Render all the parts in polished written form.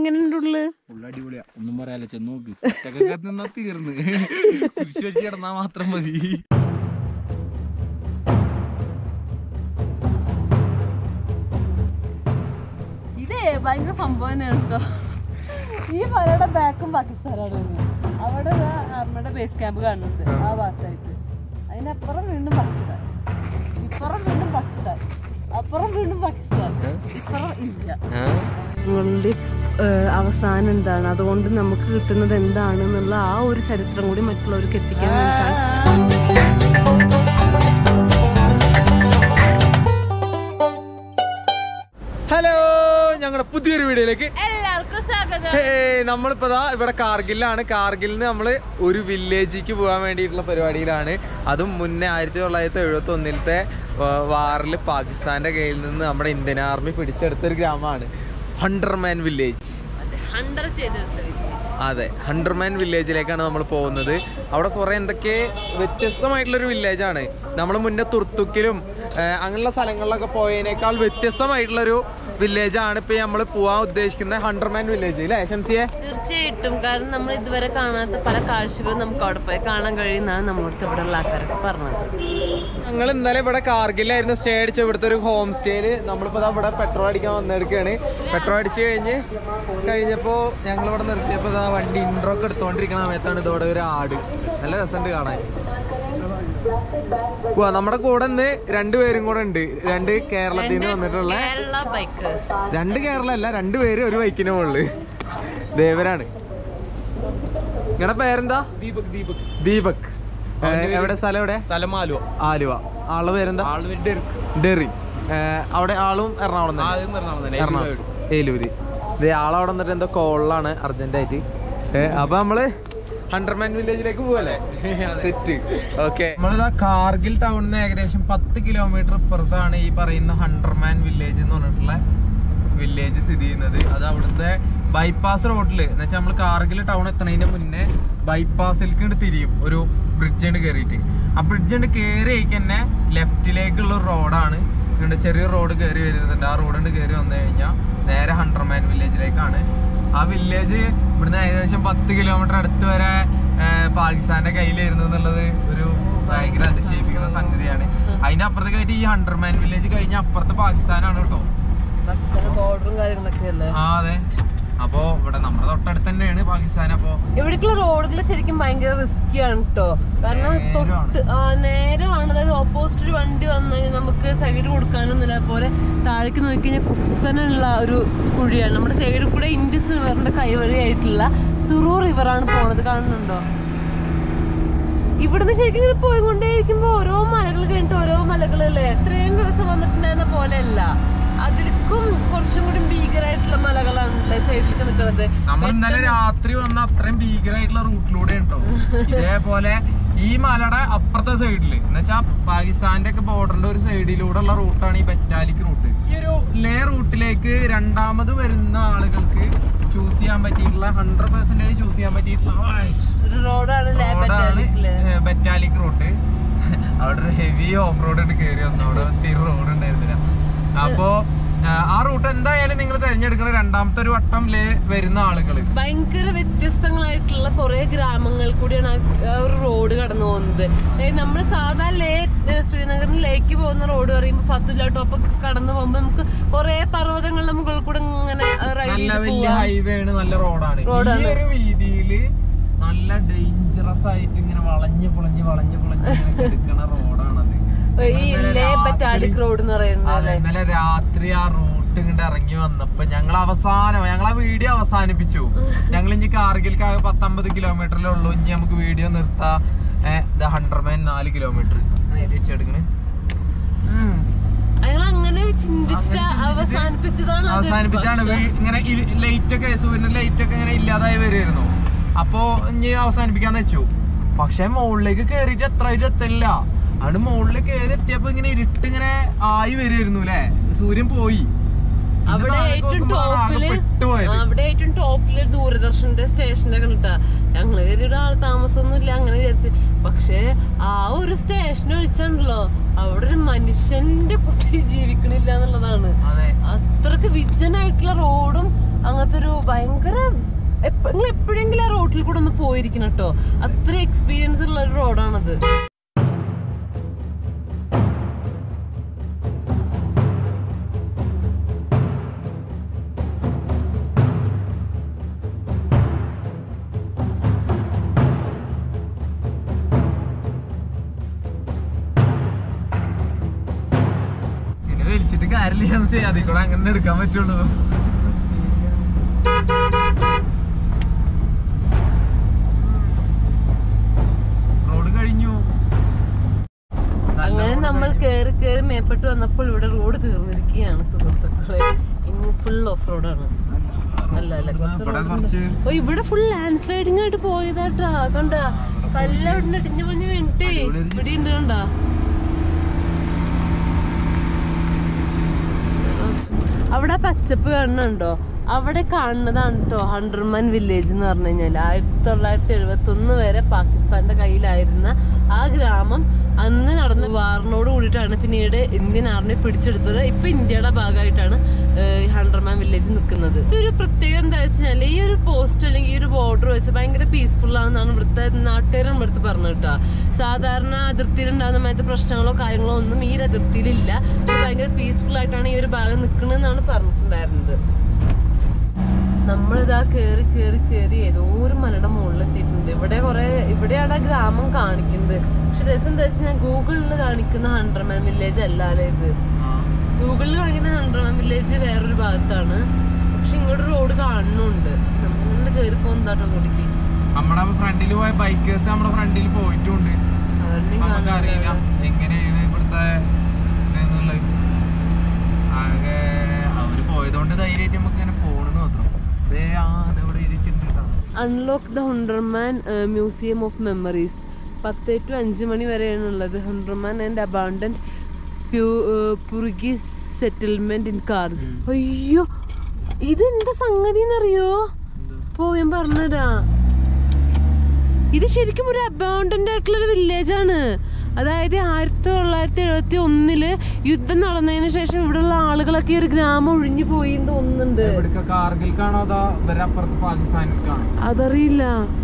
എങ്ങനെയുണ്ട് ഉള്ളു? അടിപൊളിയാ, ഒന്നും പറയാല്ല. ചെന്ന് നോക്ക്, തീർന്ന് കുരിശ് വെച്ച് കിടന്നാ മാത്രം മതി. ഇതേ ഭയങ്കര സംഭവം തന്നെയാണ് കേട്ടോ. ഈ മലയുടെ ബാക്കും പാകിസ്ഥാനാണ്. അവിടെ ആർമിയുടെ ബേസ് ക്യാമ്പ് കാണുന്നുണ്ട് ആ ഭാഗത്തായിട്ട്. അതിനപ്പുറം വീണ്ടും പാകിസ്ഥാൻ, ഇപ്പുറം വീണ്ടും പാകിസ്ഥാൻ, അപ്പുറം വീണ്ടും പാകിസ്ഥാൻ, ഇപ്പുറം ഇന്ത്യ. ഞങ്ങളുടെ അവസാനം എന്താണ്, അതുകൊണ്ട് നമുക്ക് കിട്ടുന്നത് എന്താണെന്നുള്ള ആ ഒരു ചരിത്രം കൂടി മറ്റുള്ളവർക്ക് എത്തിക്കാൻ വേണ്ടിയിട്ടാണ്. ഹലോ, ഞങ്ങളുടെ പുതിയൊരു വീഡിയോയിലേക്ക് എല്ലാവർക്കും സ്വാഗതം. നമ്മളിപ്പോ ഇവിടെ കാർഗിലാണ്. കാർഗിലിൽ നിന്ന് നമ്മള് ഒരു വില്ലേജിലേക്ക് പോകാൻ വേണ്ടിയിട്ടുള്ള പരിപാടിയിലാണ്. അതും മുന്നേ 1971 വാറിൽ പാകിസ്ഥാന്റെ കയ്യിൽ നിന്ന് നമ്മുടെ ഇന്ത്യൻ ആർമി പിടിച്ചെടുത്തൊരു ഗ്രാമമാണ് ഹണ്ടർമാൻ വില്ലേജ്. അതെ, ഹണ്ടർമാൻ വില്ലേജിലേക്കാണ് നമ്മൾ പോകുന്നത്. അവിടെ കുറെ എന്തൊക്കെ വ്യത്യസ്തമായിട്ടുള്ളൊരു വില്ലേജാണ്. നമ്മൾ മുന്നേ തുർത്തുക്കിലും അങ്ങനെയുള്ള സ്ഥലങ്ങളിലൊക്കെ പോയതിനേക്കാൾ വ്യത്യസ്തമായിട്ടുള്ളൊരു വില്ലേജാണ് ഇപ്പൊ നമ്മൾ പോവാൻ ഉദ്ദേശിക്കുന്ന ഹണ്ടർമാൻ വില്ലേജ്, അല്ലേ ഷംസിയെ? തീർച്ചയായിട്ടും. കാരണം നമ്മൾ ഇതുവരെ കാണാത്ത പല കാഴ്ചകളും നമുക്ക് അവിടെ പോയി കാണാൻ കഴിയുന്നതാണ് നമ്മളോട് ഇവിടെ ഉള്ള ആൾക്കാരൊക്കെ പറഞ്ഞത്. ഞങ്ങൾ ഇന്നലെ ഇവിടെ കാർഗിലായിരുന്നു സ്റ്റേ അടിച്ച ഇവിടുത്തെ ഒരു ഹോം സ്റ്റേയില്. നമ്മളിപ്പോ ഇവിടെ പെട്രോൾ അടിക്കാൻ വന്നെടുക്കുകയാണ്. പെട്രോൾ അടിച്ച് കഴിഞ്ഞപ്പോ ഞങ്ങൾ ഇവിടെ നിർത്തിയപ്പോ വണ്ടി ഇൻട്രോ ഒക്കെ എടുത്തോണ്ടിരിക്കുന്ന സമയത്താണ് ഇതോടെ ഒരു ആട്. നല്ല രസമുണ്ട് കാണാൻ. നമ്മുടെ കൂടെ ഇന്ന് രണ്ടുപേരും കൂടെ ഉണ്ട്. രണ്ട് കേരളത്തിൽ നിന്ന് വന്നിട്ടുള്ള, രണ്ട് കേരള അല്ല, രണ്ടുപേര് ഒരു ബൈക്കിന് മുകളില്. ദേവരാണ്. നിങ്ങളുടെ പേരെന്താ? ദീപക്. ദീപക്. എവിടെ സ്ഥലം? എവിടെ സ്ഥലം? ആലുവ. ആലുവ. ആള് പേരെന്താ? ഡെറി. അവിടെ ആളും എറണാകുളം. എറണാകുളം ഏലൂര്. ഇതേ ആളവിടെ വന്നിട്ട് എന്തോ കോളിലാണ് അർജന്റായിട്ട്. അപ്പൊ നമ്മള് ഹണ്ടർമാൻ വില്ലേജിലേക്ക് പോവല്ലേ? സെറ്റ്. ഓക്കെ, നമ്മളിതാ കാർഗിൽ ടൗണിൽ നിന്ന് ഏകദേശം 10 കിലോമീറ്റർ ഇപ്പുറത്താണ് ഈ പറയുന്ന ഹണ്ടർമാൻ വില്ലേജ് എന്ന് പറഞ്ഞിട്ടുള്ള വില്ലേജ് സ്ഥിതി ചെയ്യുന്നത്. അത് അവിടുത്തെ ബൈപ്പാസ് റോഡിൽ എന്ന് വെച്ചാൽ നമ്മൾ കാർഗിൽ ടൗൺ എത്തുന്നതിന് മുന്നേ ബൈപ്പാസിലേക്ക് തിരിയും. ഒരു ബ്രിഡ്ജ് ഉണ്ട് കയറിയിട്ട്. ആ ബ്രിഡ്ജ് ഉണ്ട് കയറി തന്നെ ലെഫ്റ്റിലേക്കുള്ള ഒരു റോഡാണ്. ഇങ്ങോട്ട് ചെറിയ റോഡ് കയറി വരുന്നുണ്ട്. ആ റോഡ് കയറി വന്നു കഴിഞ്ഞാൽ നേരെ ഹണ്ടർമാൻ വില്ലേജിലേക്കാണ്. ആ വില്ലേജ് ഇവിടുന്ന് ഏകദേശം 10 കിലോമീറ്റർ അടുത്ത് വരെ പാകിസ്ഥാന്റെ കയ്യിലായിരുന്നു എന്നുള്ളത് ഒരു ഭയങ്കര അതിശയിപ്പിക്കുന്ന സംഗതിയാണ്. അതിന്റെ അപ്പുറത്തേക്കായിട്ട് ഈ ഹണ്ടർമാൻ വില്ലേജ് കഴിഞ്ഞ അപ്പുറത്ത് പാകിസ്ഥാനാണ് കേട്ടോ. അതെ. അപ്പൊ ഇവിടെ നമ്മുടെ തൊട്ടടുത്ത് തന്നെയാണ് പാകിസ്ഥാൻ. അപ്പൊ ഇവിടേക്കുള്ള റോഡുകൾ ശരിക്കും ഭയങ്കര റിസ്കിയാണ് കേട്ടോ. കാരണം നേരമാണ്. അതായത് ഓപ്പോസിറ്റ് ഒരു വണ്ടി വന്നു കഴിഞ്ഞാൽ നമുക്ക് സൈഡ് കൊടുക്കാനൊന്നുമില്ല. അതുപോലെ താഴേക്ക് നോക്കി കഴിഞ്ഞാൽ കുത്തനുള്ള ഒരു കുഴിയാണ്. നമ്മുടെ സൈഡിൽ കൂടെ ഇൻഡസ് റിവറിന്റെ കൈവഴിയായിട്ടുള്ള സുറു റിവറാണ് പോണത്. കാണുന്നുണ്ടോ? ഇവിടുന്ന് ശരിക്കും പോയിക്കൊണ്ടേയിരിക്കുമ്പോ ഓരോ മലകൾ കഴിഞ്ഞിട്ട് ഓരോ മലകളല്ലേ. ഇത്രയും ദിവസം വന്നിട്ടുണ്ടായിരുന്ന പോലെയല്ല, അതിൽക്കും കുറച്ചും കൂടി ഭീകരമായിട്ടുള്ള മലകളാണല്ലേ സൈഡിലേക്ക് നിൽക്കുന്നത്. നമ്മൾ ഇന്നലെ രാത്രി വന്ന അത്രയും ഭീകരമായിട്ടുള്ള റൂട്ടിലൂടെ ഉണ്ടോ. ഇതേപോലെ ഈ മലയുടെ അപ്പുറത്തെ സൈഡില് എന്ന് വെച്ചാൽ പാകിസ്ഥാന്റെ ഒക്കെ ബോർഡറിന്റെ ഒരു സൈഡിലൂടെ ഉള്ള റൂട്ടാണ് ഈ ബറ്റാലിക് റൂട്ട്. ഈ ഒരു ലേ റൂട്ടിലേക്ക് രണ്ടാമത് വരുന്ന ആളുകൾക്ക് ചൂസ് ചെയ്യാൻ പറ്റിയിട്ടുള്ള 100% ചൂസ് ചെയ്യാൻ പറ്റിയിട്ടുള്ള ഒരു റോഡാണ് ബറ്റാലിക് റൂട്ട്. അവിടെ ഒരു ഹെവി ഓഫ് റോഡ് കയറി വന്നു. അവിടെ തീരെ റോഡ് ഉണ്ടായിരുന്നില്ല. അപ്പോ ആ റൂട്ട് എന്തായാലും നിങ്ങൾ തിരഞ്ഞെടുക്കുന്ന രണ്ടാമത്തെ ഒരു വട്ടം ലേ വരുന്ന ആളുകൾ ഭയങ്കര വ്യത്യസ്തങ്ങളായിട്ടുള്ള കുറെ ഗ്രാമങ്ങൾ കൂടിയാണ് ആ ഒരു റോഡ് കടന്നു പോകുന്നത്. നമ്മള് സാധാ ശ്രീനഗറിന് ലേക്ക് പോകുന്ന റോഡ് പറയുമ്പോൾ ഫത്തുല്ല ടോപ്പ് കടന്നു പോകുമ്പോ നമുക്ക് കുറെ പർവ്വതങ്ങളുടെ മുകളിൽ കൂടെ ഇങ്ങനെ നല്ല വലിയ ഹൈവേ ആണ്, നല്ല റോഡാണ്. ഈ ഒരു രീതിയില് നല്ല ഡേഞ്ചറസ് ആയിട്ട് ഇങ്ങനെ വളഞ്ഞു പൊളഞ്ഞ് എടുക്കുന്ന റോഡാണത്. ഇന്നലെ രാത്രി ആ റൂട്ട് ഇങ്ങോട്ട് ഇറങ്ങി വന്നപ്പോ ഞങ്ങൾ ആ വീഡിയോ അവസാനിപ്പിച്ചു. ഞങ്ങൾ ഇനി കാർഗിൽക്ക് 19 കിലോമീറ്ററിലേ ഉള്ളൂ. ഇനി നമുക്ക് വീഡിയോ നിർത്താം. ഹണ്ടർമാൻ 4 കിലോമീറ്റർ എടുക്കണ്. അവസാനിപ്പിച്ചാണ്. ഇങ്ങനെ ലൈറ്റ് ഒക്കെ സൂര്യന്റെ ലൈറ്റ് ഒക്കെ ഇങ്ങനെ ഇല്ലാതായി വരുമായിരുന്നു. അപ്പൊ ഇനി അവസാനിപ്പിക്കാന്ന് വെച്ചു. പക്ഷെ മുകളിലേക്ക് കേറിയിട്ട് എത്രയായിട്ട് എത്തില്ല. അവിടെ മുകളിൽ കയറി എത്തിയപ്പോ ഇങ്ങനെ ഇരുട്ട് ഇങ്ങനെ ആയി വരുമായിരുന്നു അല്ലെ. സൂര്യൻ പോയി. അവിടെ ഏറ്റവും ടോപ്പില് ദൂരദർശന്റെ സ്റ്റേഷനൊക്കെ കിട്ടാ. ഞങ്ങള് കരുതിയുടെ ആൾ താമസമൊന്നും ഇല്ല അങ്ങനെ വിചാരിച്ച്. പക്ഷെ ആ ഒരു സ്റ്റേഷൻ ഒഴിച്ചാണല്ലോ അവിടെ ഒരു മനുഷ്യന്റെ കുട്ടി ജീവിക്കണില്ല എന്നുള്ളതാണ്. അത്രക്ക് വിജനായിട്ടുള്ള റോഡും അങ്ങനത്തെ ഒരു ഭയങ്കര നിങ്ങൾ എപ്പോഴെങ്കിലും ആ റോഡിൽ കൂടെ ഒന്ന് പോയിരിക്കണം കേട്ടോ. അത്ര എക്സ്പീരിയൻസ് ഉള്ള ഒരു റോഡാണത്. വലിച്ചിട്ട് കാര്യമില്ല, അതിൽ കൂടെ അങ്ങനെ എടുക്കാൻ പറ്റുള്ളൂ. റോഡ് കഴിഞ്ഞു. അങ്ങനെ നമ്മൾ കേറി കേറി മേപ്പെട്ട് വന്നപ്പോൾ ഇവിടെ റോഡ് തീർന്നിരിക്കുകയാണ് സുഹൃത്തുക്കളെ. ഇനി ഫുൾ ഓഫ് റോഡാണ്. ഓ ഇവിടെ ഫുൾ ലാൻഡ് സ്ലൈഡിങ് ആയിട്ട് പോയതാട്ടാ. കണ്ട കല്ലവിടെ ഇടിഞ്ഞു പൊഞ്ഞു വേണ്ടിട്ടേ ഇവിടെ ഉണ്ട്. കണ്ടാ അവിടെ പച്ചപ്പ് കാണുന്നുണ്ടോ? അവിടെ കാണുന്നതാണ് കേട്ടോ ഹണ്ടർമാൻ വില്ലേജ് എന്ന് പറഞ്ഞു കഴിഞ്ഞാൽ. 1971 വരെ പാകിസ്ഥാന്റെ കയ്യിലായിരുന്ന ആ ഗ്രാമം അന്ന് നടന്ന വാറിനോട് കൂടിയിട്ടാണ് പിന്നീട് ഇന്ത്യൻ ആർമി പിടിച്ചെടുത്തത്. ഇപ്പൊ ഇന്ത്യയുടെ ഭാഗമായിട്ടാണ് ഹണ്ടർമാൻ വില്ലേജ് നിൽക്കുന്നത്. ഇതൊരു പ്രത്യേകത എന്താ വെച്ചാൽ ഈ ഒരു പോസ്റ്റ് അല്ലെങ്കിൽ ഈ ഒരു ബോർഡർ വെച്ച് ഭയങ്കര പീസ്ഫുൾ ആണെന്നാണ് ഇവിടുത്തെ നാട്ടുകാരും ഇവിടുത്തെ പറഞ്ഞു കേട്ടോ. സാധാരണ അതിർത്തിയിൽ ഉണ്ടാകുന്ന മറ്റു പ്രശ്നങ്ങളോ കാര്യങ്ങളോ ഒന്നും ഈ ഒരു അതിർത്തിയിലില്ല. ഭയങ്കര പീസ്ഫുൾ ആയിട്ടാണ് ഈ ഒരു ഭാഗം നിൽക്കണെന്നാണ് പറഞ്ഞിട്ടുണ്ടായിരുന്നത്. നമ്മളിതാ കേറി കേറി കേറി ഏതോ ഒരു മലയുടെ മുകളിൽ എത്തിയിട്ടുണ്ട്. ഇവിടെയാണ് ഗ്രാമം കാണിക്കുന്നത്. പക്ഷെ രസം എന്താ വെച്ചാൽ ഗൂഗിളിൽ കാണിക്കുന്ന ഹണ്ടർമാൻ വില്ലേജ് അല്ലാതെ ഇത്. ഗൂഗിളിൽ കാണിക്കുന്ന ഹണ്ടർമാൻ വില്ലേജ് വേറൊരു ഭാഗത്താണ്. പക്ഷെ ഇങ്ങോട്ട് റോഡ് കാണുന്നുണ്ട്. നമ്മളിങ്ങനെ കേറി പോകുന്നതാട്ടോ കൂടിക്ക്. നമ്മുടെ ഫ്രണ്ടിൽ പോയ ബൈക്കേഴ്സ് നമ്മുടെ ഫ്രണ്ടിൽ പോയിട്ടുണ്ട്. അറിയില്ല എങ്ങനെയാണ് ഇവിടുത്തെ ആകെ അവര് പോയതുകൊണ്ട് ധൈര്യമായിട്ട് നമുക്ക് ഇങ്ങനെ പോണെന്ന് മാത്രം. Unlock the Hundarman museum of memories 10 to 5 മണി വരെയാണുള്ളത്. ഹണ്ടർമാൻ ആൻഡ് അബാൻഡൻഡ് പുർഗീസ് സെറ്റിൽമെന്റ് ഇൻ കാർഗിൽ. അയ്യോ ഇതെന്താ സംഗതി എന്നറിയോ? ഞാൻ പറഞ്ഞുതരാ. ഇത് ശരിക്കും ഒരു അബാൻഡൻഡ് ആയിട്ടുള്ളൊരു വില്ലേജാണ്. അതായത് 1971 യുദ്ധം നടന്നതിന് ശേഷം ഇവിടെയുള്ള ആളുകളൊക്കെ ഒരു ഗ്രാമം ഒഴിഞ്ഞു പോയി തോന്നുന്നുണ്ട്. അതറിയില്ല.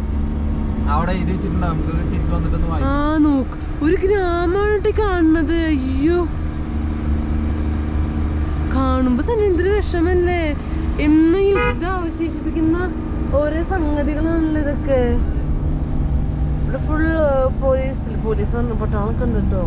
ആ നോക്ക് ഒരു ഗ്രാമമായിട്ട് കാണുന്നത്. അയ്യോ കാണുമ്പോ തന്നെ എന്തൊരു വിഷമല്ലേ. എന്നും യുദ്ധം അവശേഷിപ്പിക്കുന്ന ഓരോ സംഗതികളാണല്ലോ ഇതൊക്കെ. ഇവിടെ ഫുൾ പോലീസ് പട്ടാളൊക്കെ ഉണ്ട് കേട്ടോ.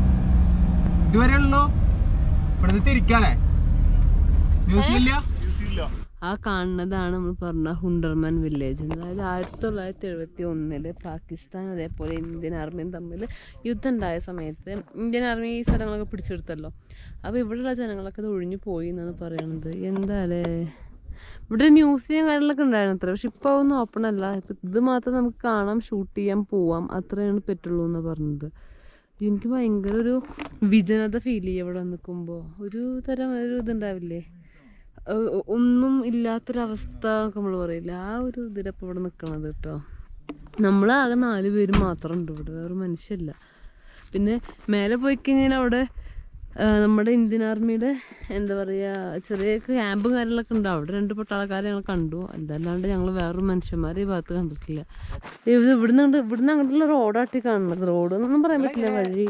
ആ കാണുന്നതാണ് നമ്മൾ പറഞ്ഞ ഹണ്ടർമാൻ വില്ലേജ്. അതായത് 1971 പാകിസ്ഥാൻ അതേപോലെ ഇന്ത്യൻ ആർമിയും തമ്മിൽ യുദ്ധം ഉണ്ടായ സമയത്ത് ഇന്ത്യൻ ആർമി ഈ സ്ഥലങ്ങളൊക്കെ പിടിച്ചെടുത്തല്ലോ. അപ്പോൾ ഇവിടെയുള്ള ജനങ്ങളൊക്കെ അത് ഒഴിഞ്ഞു പോയി എന്നാണ് പറയണത്. എന്താല്ലേ ഇവിടെ മ്യൂസിയം കാര്യങ്ങളൊക്കെ ഉണ്ടായിരുന്നു അത്ര. പക്ഷെ ഇപ്പോൾ ഒന്നും ഓപ്പൺ അല്ല. ഇപ്പം ഇത് മാത്രം നമുക്ക് കാണാം, ഷൂട്ട് ചെയ്യാൻ പോവാം, അത്രയാണ് പറ്റുള്ളൂ എന്നാണ് പറഞ്ഞത്. എനിക്ക് ഭയങ്കര ഒരു വിജനത ഫീൽ ചെയ്യും ഇവിടെ നിൽക്കുമ്പോൾ. ഒരു തരം ഒരു ഇതുണ്ടാവില്ലേ, ഒന്നും ഇല്ലാത്തൊരവസ്ഥ നമ്മൾ പറയില്ല, ആ ഒരു ഇതിലപ്പോൾ ഇവിടെ നിൽക്കണത് കേട്ടോ. നമ്മളാകെ 4 പേര് മാത്രം ഉണ്ട് ഇവിടെ, വേറെ മനുഷ്യല്ല. പിന്നെ മേലെ പോയി കഴിഞ്ഞാൽ അവിടെ നമ്മുടെ ഇന്ത്യൻ ആർമിയുടെ എന്താ പറയുക ചെറിയ ക്യാമ്പും കാര്യങ്ങളൊക്കെ ഉണ്ട്. അവിടെ 2 പട്ടാളക്കാരെ ഞങ്ങൾ കണ്ടു. അതല്ലാണ്ട് ഞങ്ങൾ വേറൊരു മനുഷ്യന്മാരെ ഈ ഭാഗത്ത് കണ്ടിട്ടില്ല. ഇവിടുന്ന് അങ്ങോട്ടുള്ള റോഡാട്ടി കാണുന്നത്. റോഡ് എന്നൊന്നും പറയാൻ പറ്റില്ല, വഴി.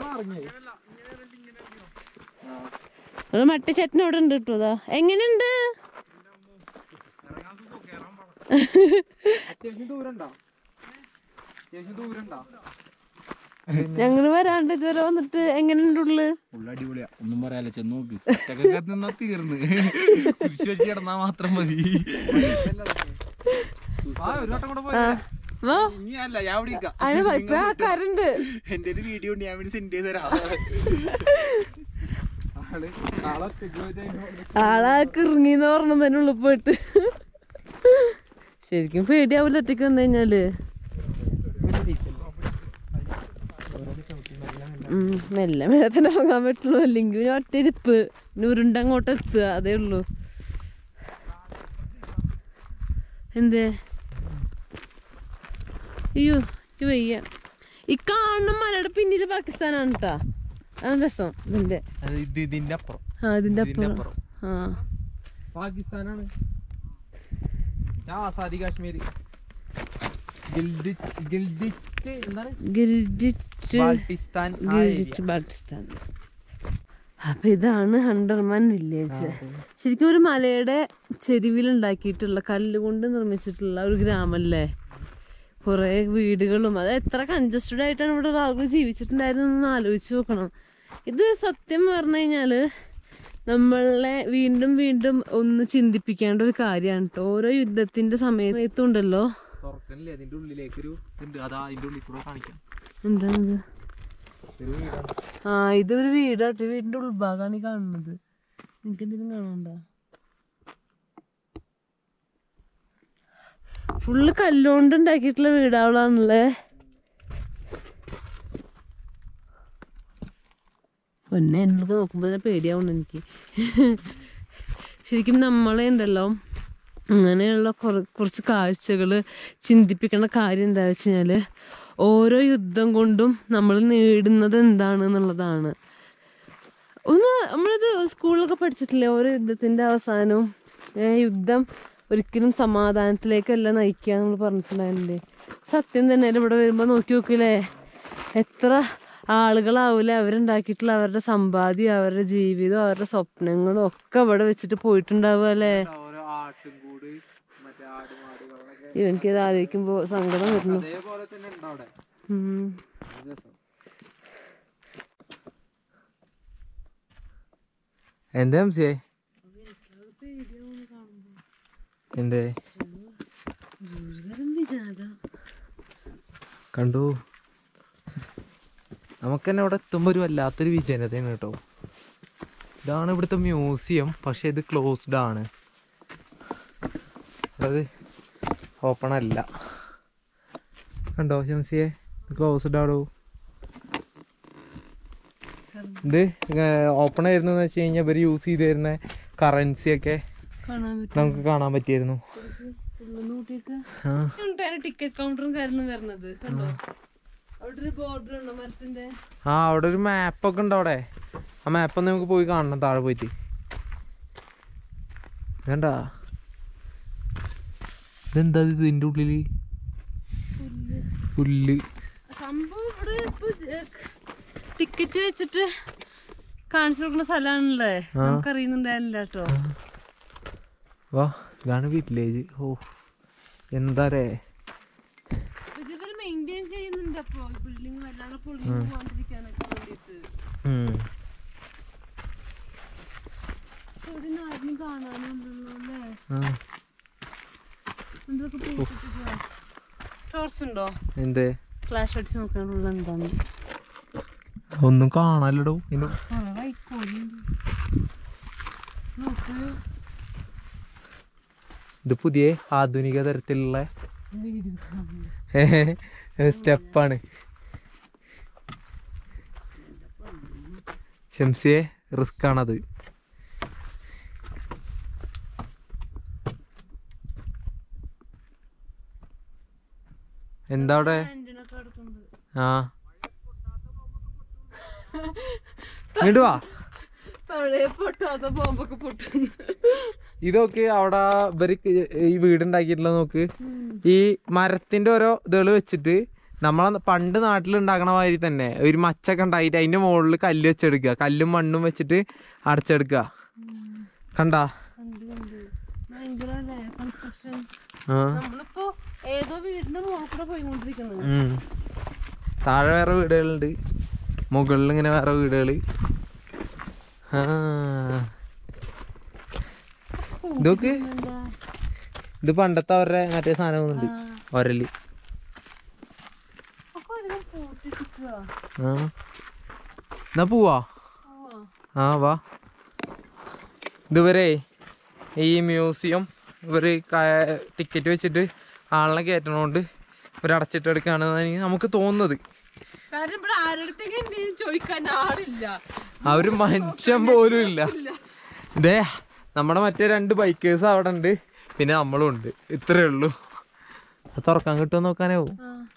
മട്ടി ചേട്ടൻ അവിടെ ഉണ്ട് കേട്ടോ. അതാ എങ്ങനെയുണ്ട്? ഞങ്ങള് വരാണ്ട് ഇതുവരെ വന്നിട്ട് എങ്ങനെയുണ്ട് ഉള്ളു? അടിപൊളിയാ, ഒന്നും പറയാല്ല. ചെന്ന് നോക്ക്, തീർന്ന് കിടന്നാ മാത്രം മതി. കരണ്ട് എന്റെ ഒരു വീഡിയോ ഉണ്ട്, ഞാൻ വേണ്ടി സെൻഡ് ചെയ്ത് തരാം. ആളാക്ക് ഇറങ്ങിന്ന് പറഞ്ഞതിന് ഉള്ളിൽ പോയിട്ട് ശരിക്കും പേടിയാവില്ല ഒറ്റയ്ക്ക് വന്നു കഴിഞ്ഞാല്. മെല്ലെ മെല്ലെ തന്നെ ഇറങ്ങാൻ പറ്റുള്ളൂ, അല്ലെങ്കിൽ ഒറ്റയിരിപ്പ് ഉരുണ്ടങ്ങോട്ട് എത്തുക, അതേ ഉള്ളൂ. എന്തേ അയ്യോ എനിക്ക് വയ്യ. ഈ കാണുന്ന മലയുടെ പിന്നില് പാകിസ്ഥാനാണ് കേട്ടാ. അതാണ് രസം. ഇതിന്റെ അപ്പുറം പാകിസ്ഥാനാണ്. ആസാദി കാശ്മീർ ബാൾട്ടിസ്ഥാൻ. അപ്പൊ ഇതാണ് ഹണ്ടർമാൻ വില്ലേജ്. ശരിക്കും ഒരു മലയുടെ ചെരുവിൽ ഉണ്ടാക്കിയിട്ടുള്ള കല്ലുകൊണ്ട് നിർമ്മിച്ചിട്ടുള്ള ഒരു ഗ്രാമല്ലേ. കുറെ വീടുകളും, അത് എത്ര കൺജസ്റ്റഡ് ആയിട്ടാണ് ഇവിടെ ആളുകൾ ജീവിച്ചിട്ടുണ്ടായിരുന്നെന്ന് ആലോചിച്ച് നോക്കണം. ഇത് സത്യം പറഞ്ഞു കഴിഞ്ഞാല് നമ്മളെ വീണ്ടും വീണ്ടും ഒന്ന് ചിന്തിപ്പിക്കേണ്ട ഒരു കാര്യമാണ് കേട്ടോ. ഓരോ യുദ്ധത്തിന്റെ സമയത്തുണ്ടല്ലോ. എന്താണിത്? ഇതൊരു വീടാട്ടെ. വീടിന്റെ ഉൾഭാഗമാണ് ഈ കാണുന്നത്. നിനക്ക് എന്തെങ്കിലും കാണണ്ട? ഫുള്ള് കല്ലുകൊണ്ട് ഉണ്ടാക്കിയിട്ടുള്ള വീടാവളാണല്ലേ. പിന്നെ എന്നൊക്കെ നോക്കുമ്പോ തന്നെ പേടിയാവുന്നു എനിക്ക്. ശരിക്കും നമ്മളെ ഉണ്ടല്ലോ അങ്ങനെയുള്ള കുറച്ച് കാഴ്ചകൾ ചിന്തിപ്പിക്കുന്ന കാര്യം എന്താ വെച്ച് കഴിഞ്ഞാല്, ഓരോ യുദ്ധം കൊണ്ടും നമ്മൾ നേടുന്നത് എന്താണെന്നുള്ളതാണ്. നമ്മളിത് സ്കൂളിലൊക്കെ പഠിച്ചിട്ടില്ലേ, ഓരോ യുദ്ധത്തിന്റെ അവസാനവും യുദ്ധം ഒരിക്കലും സമാധാനത്തിലേക്കല്ല നയിക്കുക നമ്മൾ പറഞ്ഞിട്ടുണ്ടായിരുന്നില്ലേ. സത്യം തന്നെ ഇവിടെ വരുമ്പോൾ നോക്കി നോക്കില്ലേ, എത്ര ആളുകളാവൂലെ അവരുണ്ടാക്കിയിട്ടുള്ള അവരുടെ സമ്പാദ്യം, അവരുടെ ജീവിതം, അവരുടെ സ്വപ്നങ്ങളും ഒക്കെ ഇവിടെ വെച്ചിട്ട് പോയിട്ടുണ്ടാവുക അല്ലേ. എനിക്കിത് ആലോചിക്കുമ്പോ സങ്കടം വരുന്നു. എന്താ എന്തേ കണ്ടു? നമുക്ക് തന്നെ ഇവിടെ എത്തുമ്പോ ഒരു വല്ലാത്തൊരു വിജനതയാണ് കേട്ടോ. ഇതാണ് ഇവിടുത്തെ മ്യൂസിയം. പക്ഷെ ഇത് ക്ലോസ്ഡ് ആണ്, അത് ഓപ്പൺ അല്ല. കണ്ടോ ഷംസിയെ, ക്ലോസ്ഡ് ആണോ? ഇത് ഓപ്പൺ ആയിരുന്നു എന്ന് വെച്ച് കഴിഞ്ഞാൽ ഇവർ യൂസ് ചെയ്തിരുന്ന കറൻസി ഒക്കെ നമുക്ക് കാണാൻ പറ്റിയിരുന്നു. ടിക്കറ്റ് കൗണ്ടറും കാര്യങ്ങളും വരുന്നത് കണ്ടോ. അവിടെ ഒരു മാപ്പൊക്കെ ഉണ്ട് അവിടെ. ആ മാപ്പൊന്ന് നമുക്ക് പോയി കാണണം താഴെ പോയിട്ട്. വേണ്ട, ഇതെന്താ ഇതിന്റെ ഉള്ളില്? പുല്ല്. ടിക്കറ്റ് വെച്ചിട്ട് കാണിച്ചു കൊടുക്കുന്ന സ്ഥലമാണല്ലേ, നമുക്കറിയുന്നുണ്ടായിരുന്നില്ല കേട്ടോ. വാ, ഇതാണ് വില്ലേജ്. ഓ എന്താ ഇവര് മെയിൻറ്റെയിൻ ചെയ്യുന്നുണ്ട്. അപ്പൊ ബിൽഡിംഗ് വല്ലാതെ പൊളിഞ്ഞു പോകാണ്ടിരിക്കാനൊക്കെ വേണ്ടിട്ട്. ഇവിടെ ആരും കാണാനുണ്ടല്ലോ അല്ലേ. എന്തൊക്കെ ടോർച്ച് ഉണ്ടോ? എന്തേ ഫ്ലാഷ് അടിച്ച് നോക്കാനുള്ള എന്താണ്? ഒന്നും കാണാലോ. ഇത് പുതിയ ആധുനിക തരത്തിലുള്ള സ്റ്റെപ്പാണ്. ഷംസിയെ റിസ്ക് ആണത്. എന്താ അവിടെ? ആ ഇങ്ങോട്ട് വാ. ഇതൊക്കെ അവിടെ ഇവര് ഈ വീടുണ്ടാക്കിയിട്ടുള്ള നോക്ക്. ഈ മരത്തിന്റെ ഓരോ ഇതള് വെച്ചിട്ട് നമ്മളെ പണ്ട് നാട്ടിലുണ്ടാക്കണ മാതിരി തന്നെ ഒരു മച്ചൊക്കെ ഉണ്ടായിട്ട് അതിന്റെ മുകളിൽ കല്ല് വെച്ചെടുക്കുക. കല്ലും മണ്ണും വെച്ചിട്ട് അടച്ചെടുക്കുക. കണ്ടാ? താഴെ വേറെ വീടുകളുണ്ട്, മുകളിൽ ഇങ്ങനെ വേറെ വീടുകള്. ഇതൊക്കെ ഇത് പണ്ടത്തെ അവരുടെ മറ്റേ സാധനം ഒന്നുണ്ട്, ഒരല്. എന്നാ പോവാ. വാ. ഇതുവരെ ഈ മ്യൂസിയം ഇവര് ടിക്കറ്റ് വെച്ചിട്ട് ആളിനെ കയറ്റണോണ്ട് ഇവർ അടച്ചിട്ടെടുക്കാണെന്നാണ് നമുക്ക് തോന്നുന്നത്. അവര് മനുഷ്യൻ പോലും ഇല്ല. ഇതേ നമ്മുടെ മറ്റേ 2 ബൈക്കേഴ്സ് അവിടെ ഉണ്ട്, പിന്നെ നമ്മളും ഉണ്ട്. ഇത്രേ ഉള്ളൂ. തുറക്കാൻ കിട്ടുമോ നോക്കാനാവും.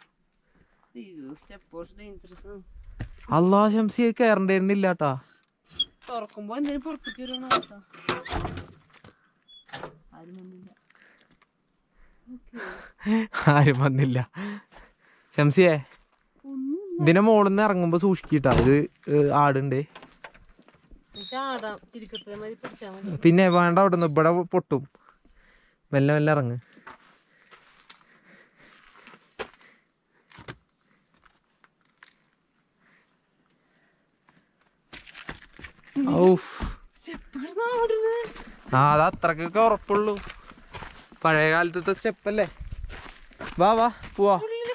അല്ലാ ഷംസിയെ കയറണ്ടായിരുന്നില്ല കേട്ടാ. തുറക്കുമ്പോ എന്തെങ്കിലും പുറത്തേക്ക് വരുവാണോ? ആരും വന്നില്ല. ഷംസിയെ ഇതിന്റെ മുകളിൽ നിന്ന് ഇറങ്ങുമ്പോ സൂക്ഷിക്കിട്ടാ, ഇത് ആടുണ്ട്. പിന്നെ വേണ്ട അവിടെ നിന്ന് ഇവിടെ പൊട്ടും. മെല്ലെ മെല്ലെ ഇറങ്ങ്. അത് അത്രക്കൊക്കെ ഉറപ്പുള്ളൂ. പഴയ കാലത്തെ സ്റ്റെപ്പല്ലേ. വാ വാ പോവാ.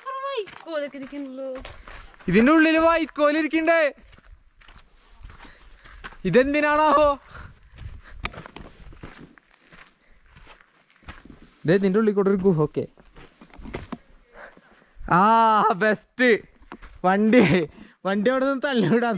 ഇതിന്റെ ഉള്ളില് വൈക്കോലിരിക്കണ്ടേ, ഇതെന്തിനാണാവോ? ഇതേ നിന്റെ ഉള്ളിൽ കൂടെ ഒരു ഗുഹ. ഓക്കെ, ആ ബെസ്റ്റ്. വണ്ടി അവിടെ നിന്ന് തള്ളിവിടാ.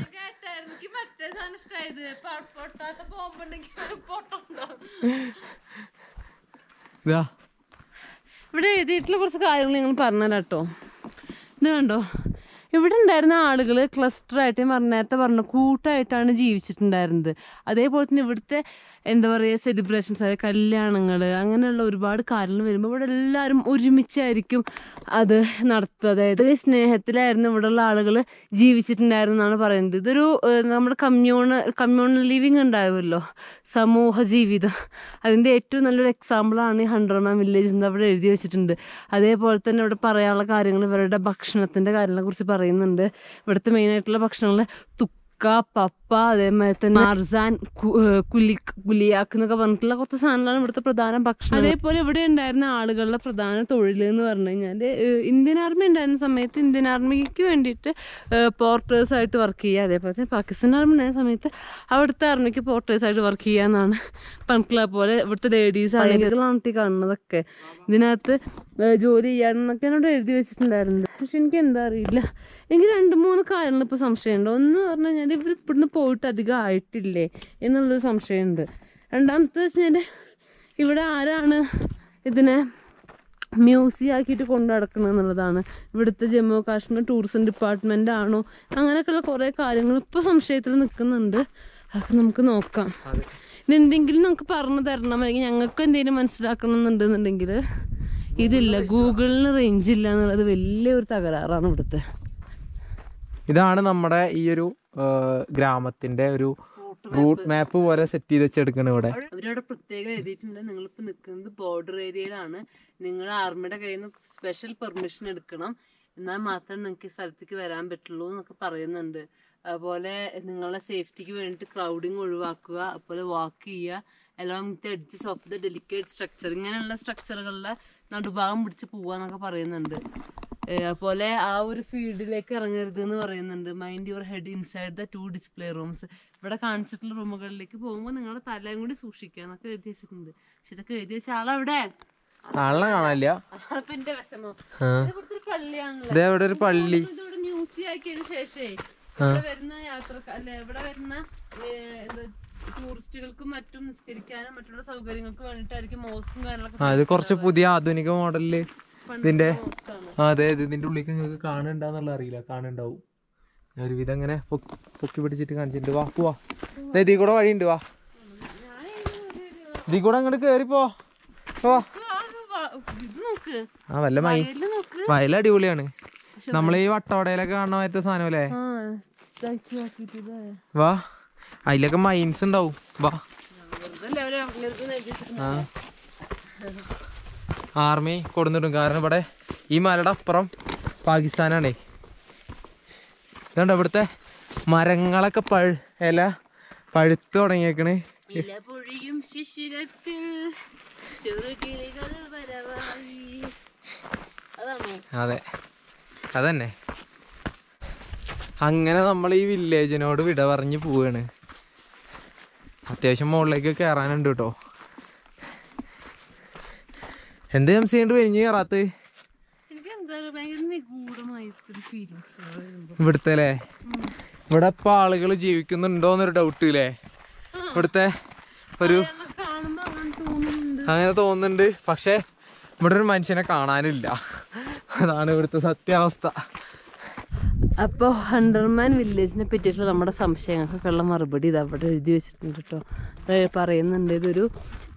ഇവിടെ എഴുതിയിട്ടുള്ള കുറച്ച് കാര്യങ്ങൾ ഞങ്ങൾ പറഞ്ഞുതരാം കേട്ടോ. ഇത് കണ്ടോ, ഇവിടെ ഉണ്ടായിരുന്ന ആളുകൾ ക്ലസ്റ്ററായിട്ട് നേരത്തെ പറഞ്ഞ കൂട്ടായിട്ടാണ് ജീവിച്ചിട്ടുണ്ടായിരുന്നത്. അതേപോലെ തന്നെ ഇവിടുത്തെ എന്താ പറയുക സെലിബ്രേഷൻസ്, അതായത് കല്യാണങ്ങൾ, അങ്ങനെയുള്ള ഒരുപാട് കാര്യങ്ങൾ വരുമ്പോൾ ഇവിടെ എല്ലാവരും ഒരുമിച്ചായിരിക്കും അത് നടത്തുക. അതായത് സ്നേഹത്തിലായിരുന്നു ഇവിടെയുള്ള ആളുകൾ ജീവിച്ചിട്ടുണ്ടായിരുന്നെന്നാണ് പറയുന്നത്. ഇതൊരു നമ്മുടെ കമ്മ്യൂണൽ ലിവിങ് ഉണ്ടാവുമല്ലോ, സമൂഹ ജീവിതം, അതിൻ്റെ ഏറ്റവും നല്ലൊരു എക്സാമ്പിളാണ് ഈ ഹണ്ടർമാൻ വില്ലേജ് എന്ന് അവിടെ എഴുതി വെച്ചിട്ടുണ്ട്. അതേപോലെ തന്നെ ഇവിടെ പറയാനുള്ള കാര്യങ്ങൾ, ഇവരുടെ ഭക്ഷണത്തിൻ്റെ കാര്യങ്ങളെ കുറിച്ച് പറയുന്നുണ്ട്. ഇവിടുത്തെ മെയിനായിട്ടുള്ള ഭക്ഷണങ്ങൾ പപ്പ, അതേമാതിരി തന്നെ മാർസാൻ, കുലിയാക്ക് എന്നൊക്കെ പറഞ്ഞിട്ടുള്ള കുറച്ച് സാധനങ്ങളാണ് ഇവിടുത്തെ പ്രധാന ഭക്ഷണം. അതേപോലെ ഇവിടെ ഉണ്ടായിരുന്ന ആളുകളുടെ പ്രധാന തൊഴിൽ എന്ന് പറഞ്ഞു കഴിഞ്ഞാൽ ഇന്ത്യൻ ആർമി ഉണ്ടായിരുന്ന സമയത്ത് ഇന്ത്യൻ ആർമിക്ക് വേണ്ടിയിട്ട് പോർട്ടേഴ്സായിട്ട് വർക്ക് ചെയ്യുക. അതേപോലെ തന്നെ പാകിസ്ഥാൻ ആർമി ഉണ്ടായിരുന്ന സമയത്ത് അവിടുത്തെ ആർമിക്ക് പോർട്ടേഴ്സായിട്ട് വർക്ക് ചെയ്യുക എന്നാണ് പറഞ്ഞിട്ടുള്ളത്. പോലെ ഇവിടുത്തെ ലേഡീസ് ആളുകളാണ് കാണുന്നതൊക്കെ. ഇതിനകത്ത് ജോലി ചെയ്യാനെന്നൊക്കെ എന്നോട് എഴുതി വെച്ചിട്ടുണ്ടായിരുന്നത്. പക്ഷെ എനിക്ക് എന്താ അറിയില്ല, എനിക്ക് 2-3 കാര്യങ്ങൾ ഇപ്പോൾ സംശയമുണ്ട്. ഒന്ന് പറഞ്ഞു കഴിഞ്ഞാൽ ഇവർ ഇവിടുന്ന് പോയിട്ട് അധികം ആയിട്ടില്ലേ എന്നുള്ളൊരു സംശയമുണ്ട്. രണ്ടാമത്തെ വെച്ചാൽ ഇവിടെ ആരാണ് ഇതിനെ മ്യൂസിയം ആക്കിയിട്ട് കൊണ്ടു നടക്കണം എന്നുള്ളതാണ്. ഇവിടുത്തെ ജമ്മു കാശ്മീർ ടൂറിസം ഡിപ്പാർട്ട്മെൻ്റ് ആണോ, അങ്ങനെയൊക്കെയുള്ള കുറേ കാര്യങ്ങൾ ഇപ്പോൾ സംശയത്തിൽ നിൽക്കുന്നുണ്ട്. അതൊക്കെ നമുക്ക് നോക്കാം. ഇതെന്തെങ്കിലും നമുക്ക് പറഞ്ഞു തരണം, അല്ലെങ്കിൽ ഞങ്ങൾക്ക് എന്തെങ്കിലും മനസ്സിലാക്കണം എന്നുണ്ടെന്നുണ്ടെങ്കിൽ. ഇതില്ല, ഗൂഗിളിന് റേഞ്ച് ഇല്ല എന്നുള്ളത് വലിയൊരു തകരാറാണ് ഇവിടുത്തെ. ഇതാണ് നമ്മുടെ ഈ ഒരു ഗ്രാമത്തിന്റെ ഒരു റൂട്ട് മാപ്പ് പോലെ സെറ്റ് ചെയ്ത് വെച്ചെടുക്കണം. ഇവിടെ അവരവിടെ പ്രത്യേകം എഴുതിയിട്ടുണ്ട്, നിങ്ങളിപ്പോൾ നിൽക്കുന്നത് ബോർഡർ ഏരിയയിലാണ്, നിങ്ങൾ ആർമിയുടെ കയ്യിൽ നിന്ന് സ്പെഷ്യൽ പെർമിഷൻ എടുക്കണം, എന്നാൽ മാത്രമേ നിങ്ങൾക്ക് ഈ സ്ഥലത്തേക്ക് വരാൻ പറ്റുള്ളൂ എന്നൊക്കെ പറയുന്നുണ്ട്. അതുപോലെ നിങ്ങളുടെ സേഫ്റ്റിക്ക് വേണ്ടിയിട്ട് ക്രൗഡിങ് ഒഴിവാക്കുക, അതുപോലെ വാക്ക് ചെയ്യുക, along with edges of the delicate structure, ഇങ്ങനെയുള്ള സ്ട്രക്ചറുകളിലെ നടുഭാഗം പിടിച്ച് പോവുക എന്നൊക്കെ പറയുന്നുണ്ട്. അതുപോലെ ആ ഒരു ഫീൽഡിലേക്ക് ഇറങ്ങരുത് എന്ന് പറയുന്നുണ്ട്. Mind your head inside the 2 display rooms, ഇവിടെ കാണിച്ചിട്ടുള്ള റൂമുകളിലേക്ക് പോകുമ്പോൾ നിങ്ങളുടെ തലയും കൂടി സൂക്ഷിക്കുക എന്നൊക്കെ എഴുതി വെച്ചിട്ടുണ്ട്. പക്ഷെ ഇതൊക്കെ എഴുതി വെച്ച ആളവിടെ ആളെ കാണാനില്ല. അപ്പൊ എന്റെ വിഷമോ. ഇവിടുത്തെ ഒരു പള്ളിയാണല്ലോ, ഇവിടെ ഒരു പള്ളി. ഇതിവിടെ മ്യൂസിയം ആക്കിയതിനു ശേഷേ ഇവിടെ വരുന്ന ഇവിടെ വരുന്ന ടൂറിസ്റ്റുകൾക്കും മറ്റും നിസ്കരിക്കാനും മറ്റുള്ള സൗകര്യങ്ങൾക്കും വേണ്ടിയിട്ടായിരിക്കും മോസ്കും കാര്യങ്ങളൊക്കെ. അത് കുറച്ച് പുതിയ ആധുനിക മോഡലില് ഇതിന്റെ. അതെ, ഇതിന്റെ ഉള്ളിലേക്ക് നിങ്ങൾക്ക് കാണുന്നുണ്ടാന്നുള്ള അറിയില്ല, കാണുന്നുണ്ടാവും. ഒരുവിധം അങ്ങനെ പൊക്കി പിടിച്ചിട്ട് കാണിച്ചിട്ടുണ്ട്. വാ പോവാ, ഇതീ കൂടെ വഴിയുണ്ട്, വാ ഇതീ കൂടെ അങ്ങോട്ട് കേറിപ്പോ. ആ വല്ല വയല അടിപൊളിയാണ്. നമ്മളീ വട്ടവടയിലൊക്കെ കാണുന്ന മാറ്റ സാധനം അല്ലേ. വാ, അതിലൊക്കെ മൈൻസ് ഉണ്ടാവും. വാ, ആർമി കൊടുത്തിട്ടും. കാരണം ഇവിടെ ഈ മലയുടെ അപ്പുറം പാകിസ്ഥാനാണേ. ഇതുണ്ട് ഇവിടുത്തെ മരങ്ങളൊക്കെ ഇല പഴുത്ത് തുടങ്ങിയേക്കണ്. അതെ, അതന്നെ. അങ്ങനെ നമ്മൾ ഈ വില്ലേജിനോട് വിട പറഞ്ഞ് പോവാണ്. അത്യാവശ്യം മുകളിലേക്ക് കയറാനുണ്ട് കേട്ടോ. എന്ത് സംശയം വലിഞ്ഞ് കയറാത്ത ഇവിടുത്തെ അല്ലേ? ഇവിടെ ഇപ്പൊ ആളുകൾ ജീവിക്കുന്നുണ്ടോന്നൊരു ഡൗട്ട് അല്ലേ ഇവിടുത്തെ? ഒരു അങ്ങനെ തോന്നുന്നുണ്ട്. പക്ഷെ ഇവിടെ ഒരു മനുഷ്യനെ കാണാനില്ല. അതാണ് ഇവിടുത്തെ സത്യാവസ്ഥ. അപ്പോൾ ഹണ്ടർമാൻ വില്ലേജിനെ പറ്റിയിട്ടുള്ള നമ്മുടെ സംശയങ്ങൾക്കൊക്കെ ഉള്ള മറുപടി ഇത് അവിടെ എഴുതി വെച്ചിട്ടുണ്ട് കേട്ടോ. പറയുന്നുണ്ട്, ഇതൊരു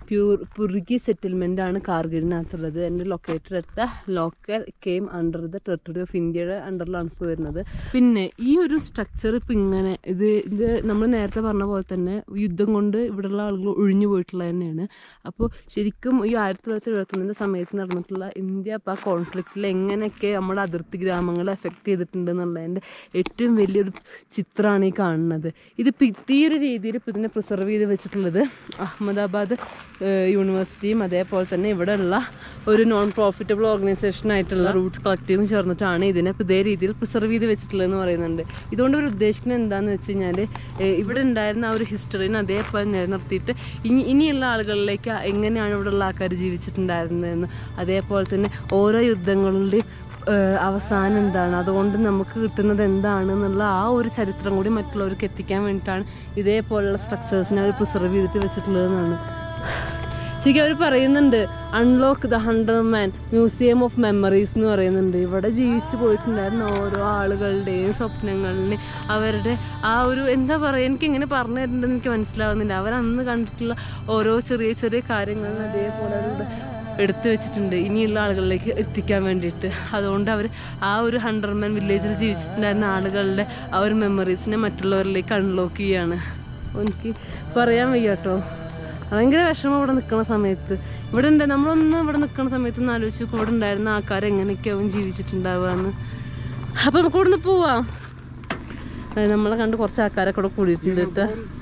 പുർഗി സെറ്റിൽമെൻ്റ് ആണ് കാർഗിലിനകത്തുള്ളത്. എൻ്റെ located at local came under the territory of ഇന്ത്യയുടെ അണ്ടറിലാണ് ഇപ്പോൾ വരുന്നത്. പിന്നെ ഈ ഒരു സ്ട്രക്ചർ ഇപ്പം ഇങ്ങനെ ഇത് നമ്മൾ നേരത്തെ പറഞ്ഞ പോലെ തന്നെ യുദ്ധം കൊണ്ട് ഇവിടെയുള്ള ആളുകൾ ഒഴിഞ്ഞു പോയിട്ടുള്ളത് തന്നെയാണ്. അപ്പോൾ ശരിക്കും ഈ 1971 സമയത്ത് നടന്നിട്ടുള്ള ഇന്ത്യ പാക് കോൺഫ്ലിക്റ്റിൽ എങ്ങനെയൊക്കെ നമ്മുടെ അതിർത്തി ഗ്രാമങ്ങളെ എഫക്റ്റ് ചെയ്തിട്ടുണ്ട് എന്നുള്ളതിൻ്റെ ഏറ്റവും വലിയൊരു ചിത്രമാണ് ഈ കാണുന്നത്. ഇതിപ്പോൾ ഈ ഒരു രീതിയിൽ ഇപ്പോൾ ഇതിനെ പ്രിസർവ് ചെയ്ത് വെച്ചിട്ടുള്ളത് അഹമ്മദാബാദ് യൂണിവേഴ്സിറ്റിയും അതേപോലെ തന്നെ ഇവിടെയുള്ള ഒരു നോൺ പ്രോഫിറ്റബിൾ ഓർഗനൈസേഷനായിട്ടുള്ള റൂട്ട്സ് കളക്റ്റീവും ചേർന്നിട്ടാണ് ഇതിനെ ഇതേ രീതിയിൽ പ്രിസർവ് ചെയ്ത് വെച്ചിട്ടുള്ളതെന്ന് പറയുന്നുണ്ട്. ഇതുകൊണ്ട് ഒരു ഉദ്ദേശിക്കുന്നത് എന്താണെന്ന് വെച്ച് കഴിഞ്ഞാൽ ഇവിടെ ഉണ്ടായിരുന്ന ആ ഒരു ഹിസ്റ്ററിനെ അതേപോലെ നിലനിർത്തിയിട്ട് ഇനിയുള്ള ആളുകളിലേക്ക് എങ്ങനെയാണ് ഇവിടെയുള്ള ആൾക്കാർ ജീവിച്ചിട്ടുണ്ടായിരുന്നതെന്ന് അതേപോലെ തന്നെ ഓരോ യുദ്ധങ്ങളുടെയും അവസാനം എന്താണ്, അതുകൊണ്ട് നമുക്ക് കിട്ടുന്നത് എന്താണ് എന്നുള്ള ആ ഒരു ചരിത്രം കൂടി മറ്റുള്ളവർക്ക് എത്തിക്കാൻ വേണ്ടിയിട്ടാണ് ഇതേപോലുള്ള സ്ട്രക്ചേഴ്സിനെ അവർ പ്രിസർവ് ചെയ്തിട്ട് വെച്ചിട്ടുള്ളതെന്നാണ്. ശരിക്കും അവർ പറയുന്നുണ്ട് unlock the 100 Man museum of memories എന്ന് പറയുന്നുണ്ട്. ഇവിടെ ജീവിച്ചു പോയിട്ടുണ്ടായിരുന്ന ഓരോ ആളുകളുടെയും സ്വപ്നങ്ങളിനെ അവരുടെ ആ ഒരു എന്താ പറയുക, എനിക്ക് എങ്ങനെ പറഞ്ഞു തരുന്നുണ്ടെന്ന് എനിക്ക് മനസ്സിലാവുന്നില്ല. അവരന്ന് കണ്ടിട്ടുള്ള ഓരോ ചെറിയ ചെറിയ കാര്യങ്ങളിൽ അതേപോലെ അവരുടെ എടുത്തു വെച്ചിട്ടുണ്ട് ഇനിയുള്ള ആളുകളിലേക്ക് എത്തിക്കാൻ വേണ്ടിയിട്ട്. അതുകൊണ്ട് അവർ ആ ഒരു 100 Man വില്ലേജിൽ ജീവിച്ചിട്ടുണ്ടായിരുന്ന ആളുകളുടെ ആ ഒരു മെമ്മറീസിനെ മറ്റുള്ളവരിലേക്ക് അൺലോക്ക് ചെയ്യാണ്. എനിക്ക് പറയാൻ വയ്യ കേട്ടോ, ഭയങ്കര വിഷമം ഇവിടെ നിൽക്കുന്ന സമയത്ത്. ഇവിടെ നമ്മളൊന്നും ഇവിടെ നിൽക്കുന്ന സമയത്ത് ഒന്ന് ആലോചിച്ച് നോക്കും ഇവിടെ ഉണ്ടായിരുന്ന ആൾക്കാർ എങ്ങനെയൊക്കെയാവും ജീവിച്ചിട്ടുണ്ടാവുക എന്ന്. അപ്പം നമുക്ക് ഇവിടെ നിന്ന് പോവാം. നമ്മളെ കണ്ട് കുറച്ച് ആൾക്കാരൊക്കെ ഇവിടെ കൂടിയിട്ടുണ്ട് കേട്ടോ.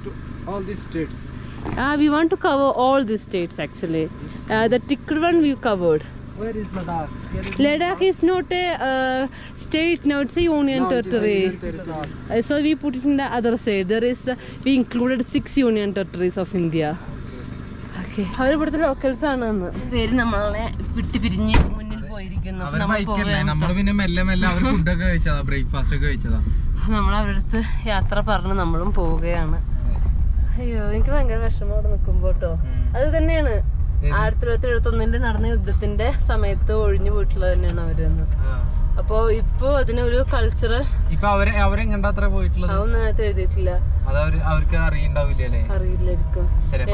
We want to cover all these states actually. The Tikrit one we covered. Where is Ladakh? Ladakh is not a state, no, it's a union territory. So we put it in the other side. We included 6 union territories of India. Okay. അവർ ഇവിടുത്തെ locals ആണ്. പേര് നമ്മളെ വിട്ട് പിരിഞ്ഞ് മുന്നിൽ പോയിരിക്കുന്നു. നമ്മൾ പിന്നെ മെല്ലെ മെല്ലെ അവർ ഫുഡൊക്കെ കഴിച്ചതാ, ബ്രേക്ക്ഫാസ്റ്റ് ഒക്കെ കഴിച്ചതാ. നമ്മൾ അവരുടെ അടുത്ത് യാത്ര പറഞ്ഞ് നമ്മളും പോവുകയാണ്. അയ്യോ, എനിക്ക് ഭയങ്കര വിഷമം അവിടെ നിൽക്കുമ്പോ കേട്ടോ. അത് തന്നെയാണ് 1971 നടന്ന യുദ്ധത്തിന്റെ സമയത്ത് ഒഴിഞ്ഞു പോയിട്ടുള്ളത് തന്നെയാണ് അവരെന്ന്. അപ്പൊ ഇപ്പൊ അതിനൊരു കൾച്ചറൽ അവരെങ്ങണ്ടാ പോയിട്ടുള്ളത് അതൊന്നും അതിനകത്ത് എഴുതിയിട്ടില്ല. അവർക്ക് അറിയില്ലായിരിക്കും.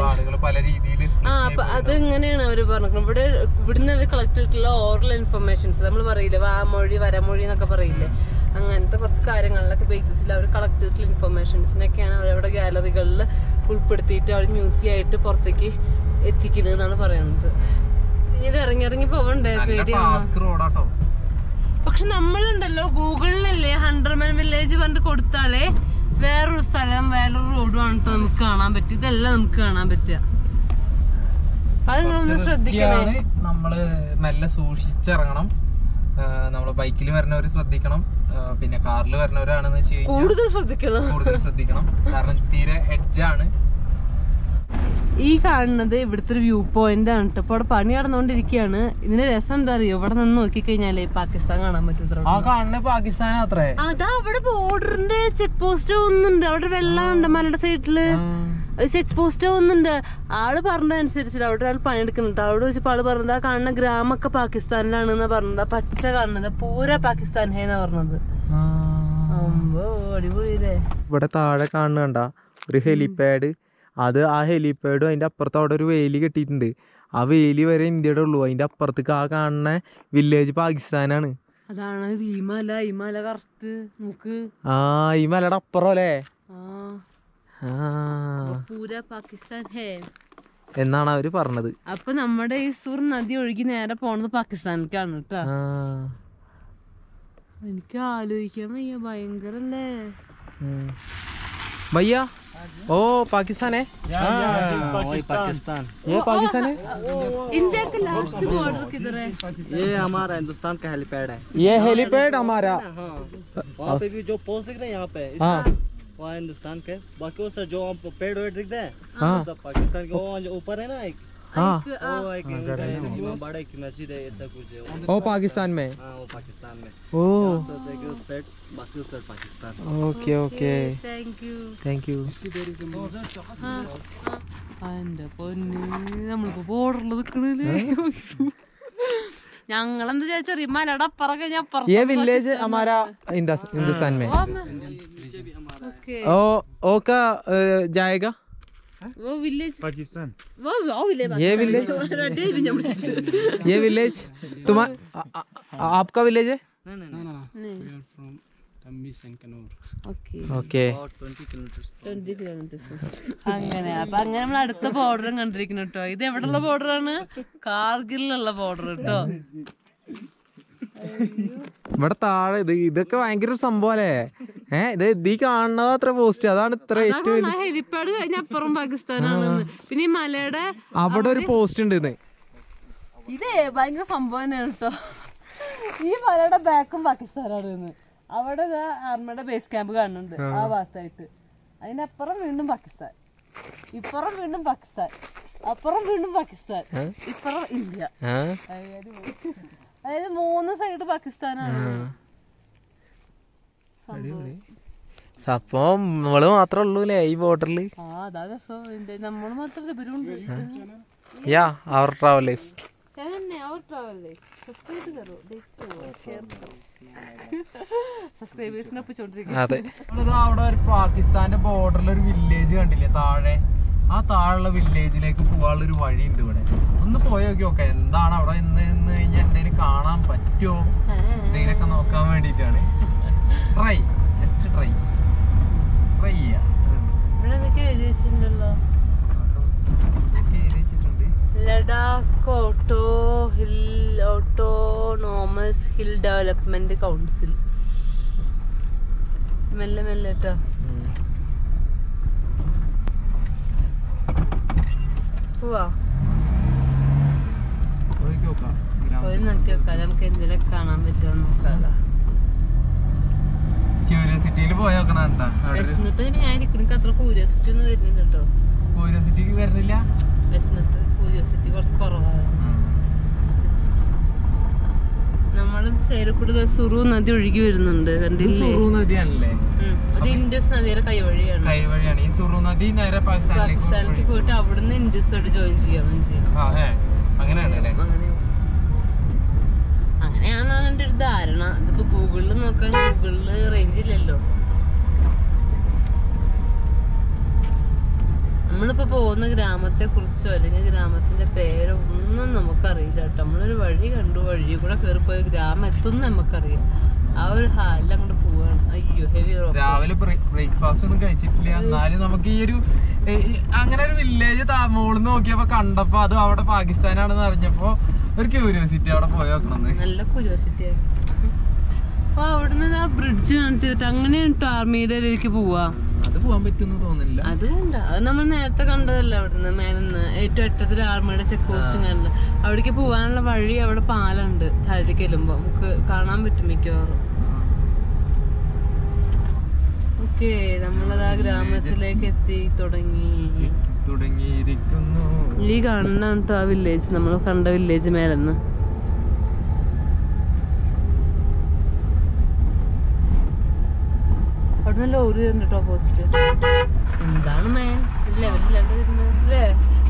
അത് ഇങ്ങനെയാണ് അവര് പറഞ്ഞത്. ഇവിടുന്ന് അവർ കളക്ട് ചെയ്തിട്ടുള്ള ഓറൽ ഇൻഫർമേഷൻസ് നമ്മൾ പറയില്ലേ, വാമൊഴി വരമൊഴി എന്നൊക്കെ പറയില്ലേ, അങ്ങനത്തെ കുറച്ച് കാര്യങ്ങളിലൊക്കെ ബേസിസിൽ അവർ കളക്ട് ചെയ്തിട്ടുള്ള ഇൻഫർമേഷൻസിനൊക്കെയാണ് അവരവിടെ ഗാലറികളിൽ ഉൾപ്പെടുത്തിയിട്ട് അവർ മ്യൂസിയം ആയിട്ട് പുറത്തേക്ക് എത്തിക്കുന്നതെന്നാണ് പറയുന്നത്. ഇത് ഇറങ്ങി പോവണ്ടേ, പേടിയാണ്. പക്ഷെ നമ്മളുണ്ടല്ലോ ഗൂഗിളിലല്ലേ 100 Man വില്ലേജ് പറഞ്ഞിട്ട് കൊടുത്താലേ വേറൊരു സ്ഥലം വേറൊരു റോഡുമാണ് കേട്ടോ നമുക്ക് കാണാൻ പറ്റും. ഇതെല്ലാം നമുക്ക് കാണാൻ പറ്റുക. അത് നിങ്ങളൊന്ന് ശ്രദ്ധിക്കണേ. നമ്മള് മെല്ലെ സൂക്ഷിച്ചിറങ്ങണം. നമ്മള് ബൈക്കിൽ വരുന്നവര് ശ്രദ്ധിക്കണം, പിന്നെ കാറിൽ വരുന്നവരാണെന്ന് വെച്ച് കഴിഞ്ഞാൽ കൂടുതൽ ശ്രദ്ധിക്കണം. കാരണം തീരെ എഡ്ജാണ്. ഈ കാണുന്നത് ഇവിടുത്തെ ഒരു വ്യൂ പോയിന്റ് ആണ് കേട്ടോ. അപ്പൊ അവിടെ പണി നടന്നുകൊണ്ടിരിക്കുകയാണ്. ഇതിന്റെ രസം എന്താ അറിയോ, ഇവിടെ നിന്ന് നോക്കിക്കഴിഞ്ഞാലേ പാകിസ്ഥാൻ കാണാൻ പറ്റും. പാകിസ്ഥാൻ അത്രേ. അതാ അവിടെ ബോർഡറിന്റെ ചെക്ക് പോസ്റ്റ് ഒന്നുണ്ട്. അവിടെ വെള്ളം ഉണ്ട് മലയുടെ സൈഡില് ചെക്ക് പോസ്റ്റ് ഒന്നുണ്ട്. ആള് പറഞ്ഞതനുസരിച്ചില്ല അവിടെ ഒരാൾ പണിയെടുക്കുന്നുണ്ട്. അവിടെ വെച്ചപ്പോ ആള് പറഞ്ഞത് ആ കാണുന്ന ഗ്രാമൊക്കെ പാകിസ്ഥാനിലാണെന്നാ പറഞ്ഞത്. പച്ച കാണുന്നത് പൂര പാകിസ്ഥാൻ ഹേന്നാ പറഞ്ഞത്. അടിപൊളിയില്ലേ. ഇവിടെ താഴെ കാണുന്നുണ്ട ഒരു ഹെലിപാഡ്. ആ ഹെലിപാഡും അതിന്റെ അപ്പുറത്ത് അവിടെ ഒരു വേലി കെട്ടിയിട്ടുണ്ട്. ആ വേലി വരെ ഇന്ത്യയുടെ ഉള്ളൂ. അതിന്റെ അപ്പുറത്തേക്ക് ആ കാണുന്ന വില്ലേജ് പാകിസ്ഥാനാണ്. അതാണ് ഈ മല കറുത്ത് നോക്ക്. ഈ മലയുടെ അപ്പുറം അല്ലേ പൂര പാകിസ്ഥാൻ ഹേ എന്നാണ് അവര് പറഞ്ഞത്. അപ്പൊ നമ്മുടെ ഈ സുർ നദി ഒഴുകി നേരെ പോണത് പാകിസ്ഥാനിലേക്കാണ് കേട്ടാ. എനിക്ക് ആലോചിക്കാൻ വയ്യ, ഭയങ്കരല്ലേ भैया. ओ पाकिस्तान है? पाकिस्तान। ये पाकिस्तान है? इंडिया के लास्ट बॉर्डर किधर है? ये हमारा हिंदुस्तान का हेलीपैड है। ये हेलीपैड हमारा। वहाँ पे भी जो पोस्ट दिख रहे हैं यहाँ पे, वहाँ हिंदुस्तान के। बाकी वो सर जो पेड़ वेड़ दिख रहे हैं सब पाकिस्तान के। वो जो ऊपर है ना एक बड़ा एक मस्जिद है, ऐसा कुछ है वो पाकिस्तान में। वो पाकिस्तान में। बाकी उस side Pakistan. Okay okay, thank you. എന്റെ പൊന്ന്, നമ്മളിപ്പോ ബോർഡറിൽ നിക്കണല്ലേ. ഞങ്ങളെന്താ ചോദിച്ചാൽ മലയുടെ അപ്പുറം ये विलेज हमारा हिंदुस्तान में। ओ का जाएगा वो विलेज पाकिस्तान वो विलेज ये विलेज ये विलेज आपका विलेज है ഓക്കെ അങ്ങനെ അപ്പൊ അങ്ങനെ നമ്മൾ അടുത്ത ബോർഡറും കണ്ടിരിക്കുന്നു കേട്ടോ. ഇത് എവിടെയുള്ള ബോർഡറാണ്? കാർഗിലുള്ള ബോർഡർ കേട്ടോ. ഇവിടെ താഴെ ഇതൊക്കെ ഭയങ്കര ഒരു സംഭവം അല്ലേ? ഇത് ഈ കാണുന്നത് അത്ര പോസ്റ്റ്, അതാണ് ഇത്ര ഏറ്റവും ഹെലിപ്പാഡ് കഴിഞ്ഞ അപ്പുറം പാകിസ്ഥാനാണ്. പിന്നെ ഈ മലയുടെ അവിടെ ഒരു പോസ്റ്റ് ഉണ്ട്. ഇതേ ഭയങ്കര സംഭവം തന്നെയാണ് കേട്ടോ. ഈ മലയുടെ ബാക്കും പാകിസ്ഥാനാണ്. അവിടെ ആർമിയുടെ ബേസ് ക്യാമ്പ് കാണുന്നുണ്ട് ആ ഭാഗത്തായിട്ട്. അതിനപ്പുറം വീണ്ടും പാകിസ്ഥാൻ, ഇപ്പുറം വീണ്ടും പാകിസ്ഥാൻ, അപ്പുറം വീണ്ടും പാകിസ്ഥാൻ, ഇപ്പുറം ഇന്ത്യ. അതായത് 3 സൈഡ് പാകിസ്ഥാനാണ്. അപ്പൊ നമ്മള് മാത്രമേ ഉള്ളൂ അല്ലേ ഈ ബോർഡറില്? ആ അതാ രസം. നമ്മള് മാത്രമല്ല ഇവരുണ്ട്. യാ അവർ ട്രാവൽ ലൈഫ് और ट्रैवल लाइफ सब्सक्राइब करो, देखो, शेयर करो. സബ്സ്ക്രൈബേഴ്സിനെ ഒപ്പിച്ചോണ്ടിരിക്കും. അതെ, അവിടെ ഒരു പാകിസ്ഥാന്റെ ബോർഡറിൽ ഒരു വില്ലേജ് കണ്ടില്ലേ താഴെ? ആ താഴെയുള്ള വില്ലേജിലേക്ക് പോകാനുള്ള ഒരു വഴി ഉണ്ട് ഇവിടെ. ഒന്ന് പോയി നോക്കി എന്താണ് അവിടെ നിന്ന് കഴിഞ്ഞാൽ എന്തെങ്കിലും കാണാൻ പറ്റുമോ എന്തെങ്കിലുമൊക്കെ നോക്കാൻ വേണ്ടിട്ടാണ്. ട്രൈ ചെയ്യാം. ഇവിടെ എന്തൊക്കെ എഴുതി വെച്ചിട്ടുണ്ടല്ലോ? Ladakh autonomous hill development council. മെല്ലെ കേട്ടോ. പോവാ പോയി നോക്കി നോക്കാം നമുക്ക് എന്തെങ്കിലും കാണാൻ പറ്റുമോ നോക്കാലോ. ക്യൂരിയോസിറ്റിയിൽ പോയി നോക്കണം. വിശന്നിട്ട് ഞാൻ ഇരിക്കണക്ക് അത്ര ക്യൂരിയോസിറ്റി ഒന്നും വരുന്നില്ല കേട്ടോ. ക്യൂരിയോസിറ്റിക്ക് വരുന്നില്ല. വിശന്നിട്ട് ക്യൂരിയോസിറ്റി കുറച്ച് കുറവാണ്. നമ്മുടെ സൈഡിൽ കൂടെ സുറു നദി ഒഴുകി വരുന്നുണ്ട്, കണ്ടില്ലേ? നദിയാണല്ലേ? അത് ഇൻഡസ് നദിയുടെ കൈവഴിയാണ്. ഈ സുറു നദി നേരെ പാകിസ്ഥാനിലേക്ക് പോയിട്ട് അവിടുന്ന് ഇൻഡസുമായിട്ട് ജോയിൻ ചെയ്യാൻ ചെയ്യും. അങ്ങനെയാണെന്നാണ് എന്റെ ഒരു ധാരണ. ഇതിപ്പോ ഗൂഗിളിൽ നോക്കാൻ ഗൂഗിളില് റേഞ്ച് ഇല്ലല്ലോ. നമ്മളിപ്പോ പോകുന്ന ഗ്രാമത്തെ കുറിച്ചോ അല്ലെങ്കിൽ ഗ്രാമത്തിന്റെ പേരോ ഒന്നും നമുക്കറിയില്ല കേട്ടോ. നമ്മളൊരു വഴി കണ്ടു, വഴി കൂടെ കയറിപ്പോയ ഗ്രാമം എത്തുന്ന നമുക്കറിയാം. ആ ഒരു ഹാലിൽ അങ്ങോട്ട് പോവാണ്. അയ്യോ ഹെവി. രാവിലെ ബ്രേക്ക്ഫാസ്റ്റ് ഒന്നും കഴിച്ചിട്ടില്ല. എന്നാലും നമുക്ക് ഈ ഒരു അങ്ങനെ ഒരു വില്ലേജ് മുകളിൽ നോക്കിയപ്പോ കണ്ടപ്പോ അത് അവിടെ പാകിസ്ഥാനാണെന്ന് അറിഞ്ഞപ്പോ ഒരു ക്യൂരിയോസിറ്റി അവിടെ പോയി നോക്കണം. നല്ല ക്യൂരിയോസിറ്റി. അപ്പൊ അവിടുന്ന് ആ ബ്രിഡ്ജ് കാണിച്ചിട്ട് അങ്ങനെയാണ് കേട്ടോ ആർമിയുടെ ഇതിലേക്ക് പോവാ. അത് പോവാൻ പറ്റുമെന്ന് തോന്നില്ല. അത് കണ്ട, അത് നമ്മൾ നേരത്തെ കണ്ടതല്ല. അവിടുന്ന് മേലെന്ന് ഏറ്റവും അറ്റത്തിൽ ആർമിയുടെ ചെക്ക് പോസ്റ്റും കണ്ടില്ല. അവിടേക്ക് പോവാനുള്ള വഴി അവിടെ പാലുണ്ട്. താഴത്തേക്ക് ചെല്ലുമ്പോ നമുക്ക് കാണാൻ പറ്റും മിക്കവാറും. ഓക്കെ, നമ്മളത് ആ ഗ്രാമത്തിലേക്ക് എത്തി തുടങ്ങിയിരിക്കുന്നു. ഈ കാണുന്ന കേട്ടോ ആ വില്ലേജ്, നമ്മൾ കണ്ട വില്ലേജ് മേലെന്ന്. അവിടുന്ന് ലോറി വരുന്നുണ്ട് കേട്ടോ പോസ്റ്റ്. എന്താണ് മേൻ ലെവലിലാണ്ട് വരുന്നത് അല്ലേ?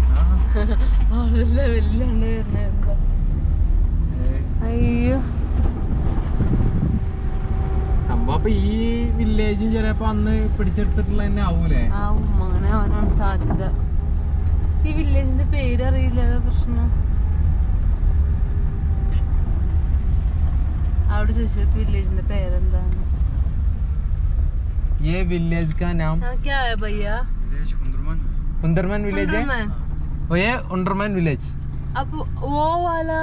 ലെവലിലാണ്ട് വരുന്നത് എന്താ? അയ്യോ സംഭവം അപ്പൊ ഈ വില്ലേജ് ചിലപ്പോ അന്ന് പിടിച്ചെടുത്തിട്ടുള്ള തന്നെ ആവൂലേ? ആവും, അങ്ങനെ ആവാനാണ് സാധ്യത. പക്ഷെ ഈ വില്ലേജിന്റെ പേര് അറിയില്ല, അതാ പ്രശ്നം. അവിടെ ചോദിച്ചു വില്ലേജിന്റെ പേരെന്താണ്? ये विलेज का नाम क्या है भैया? उंदरमान विलेज है। वो ये उंदरमान विलेज. अब वो वाला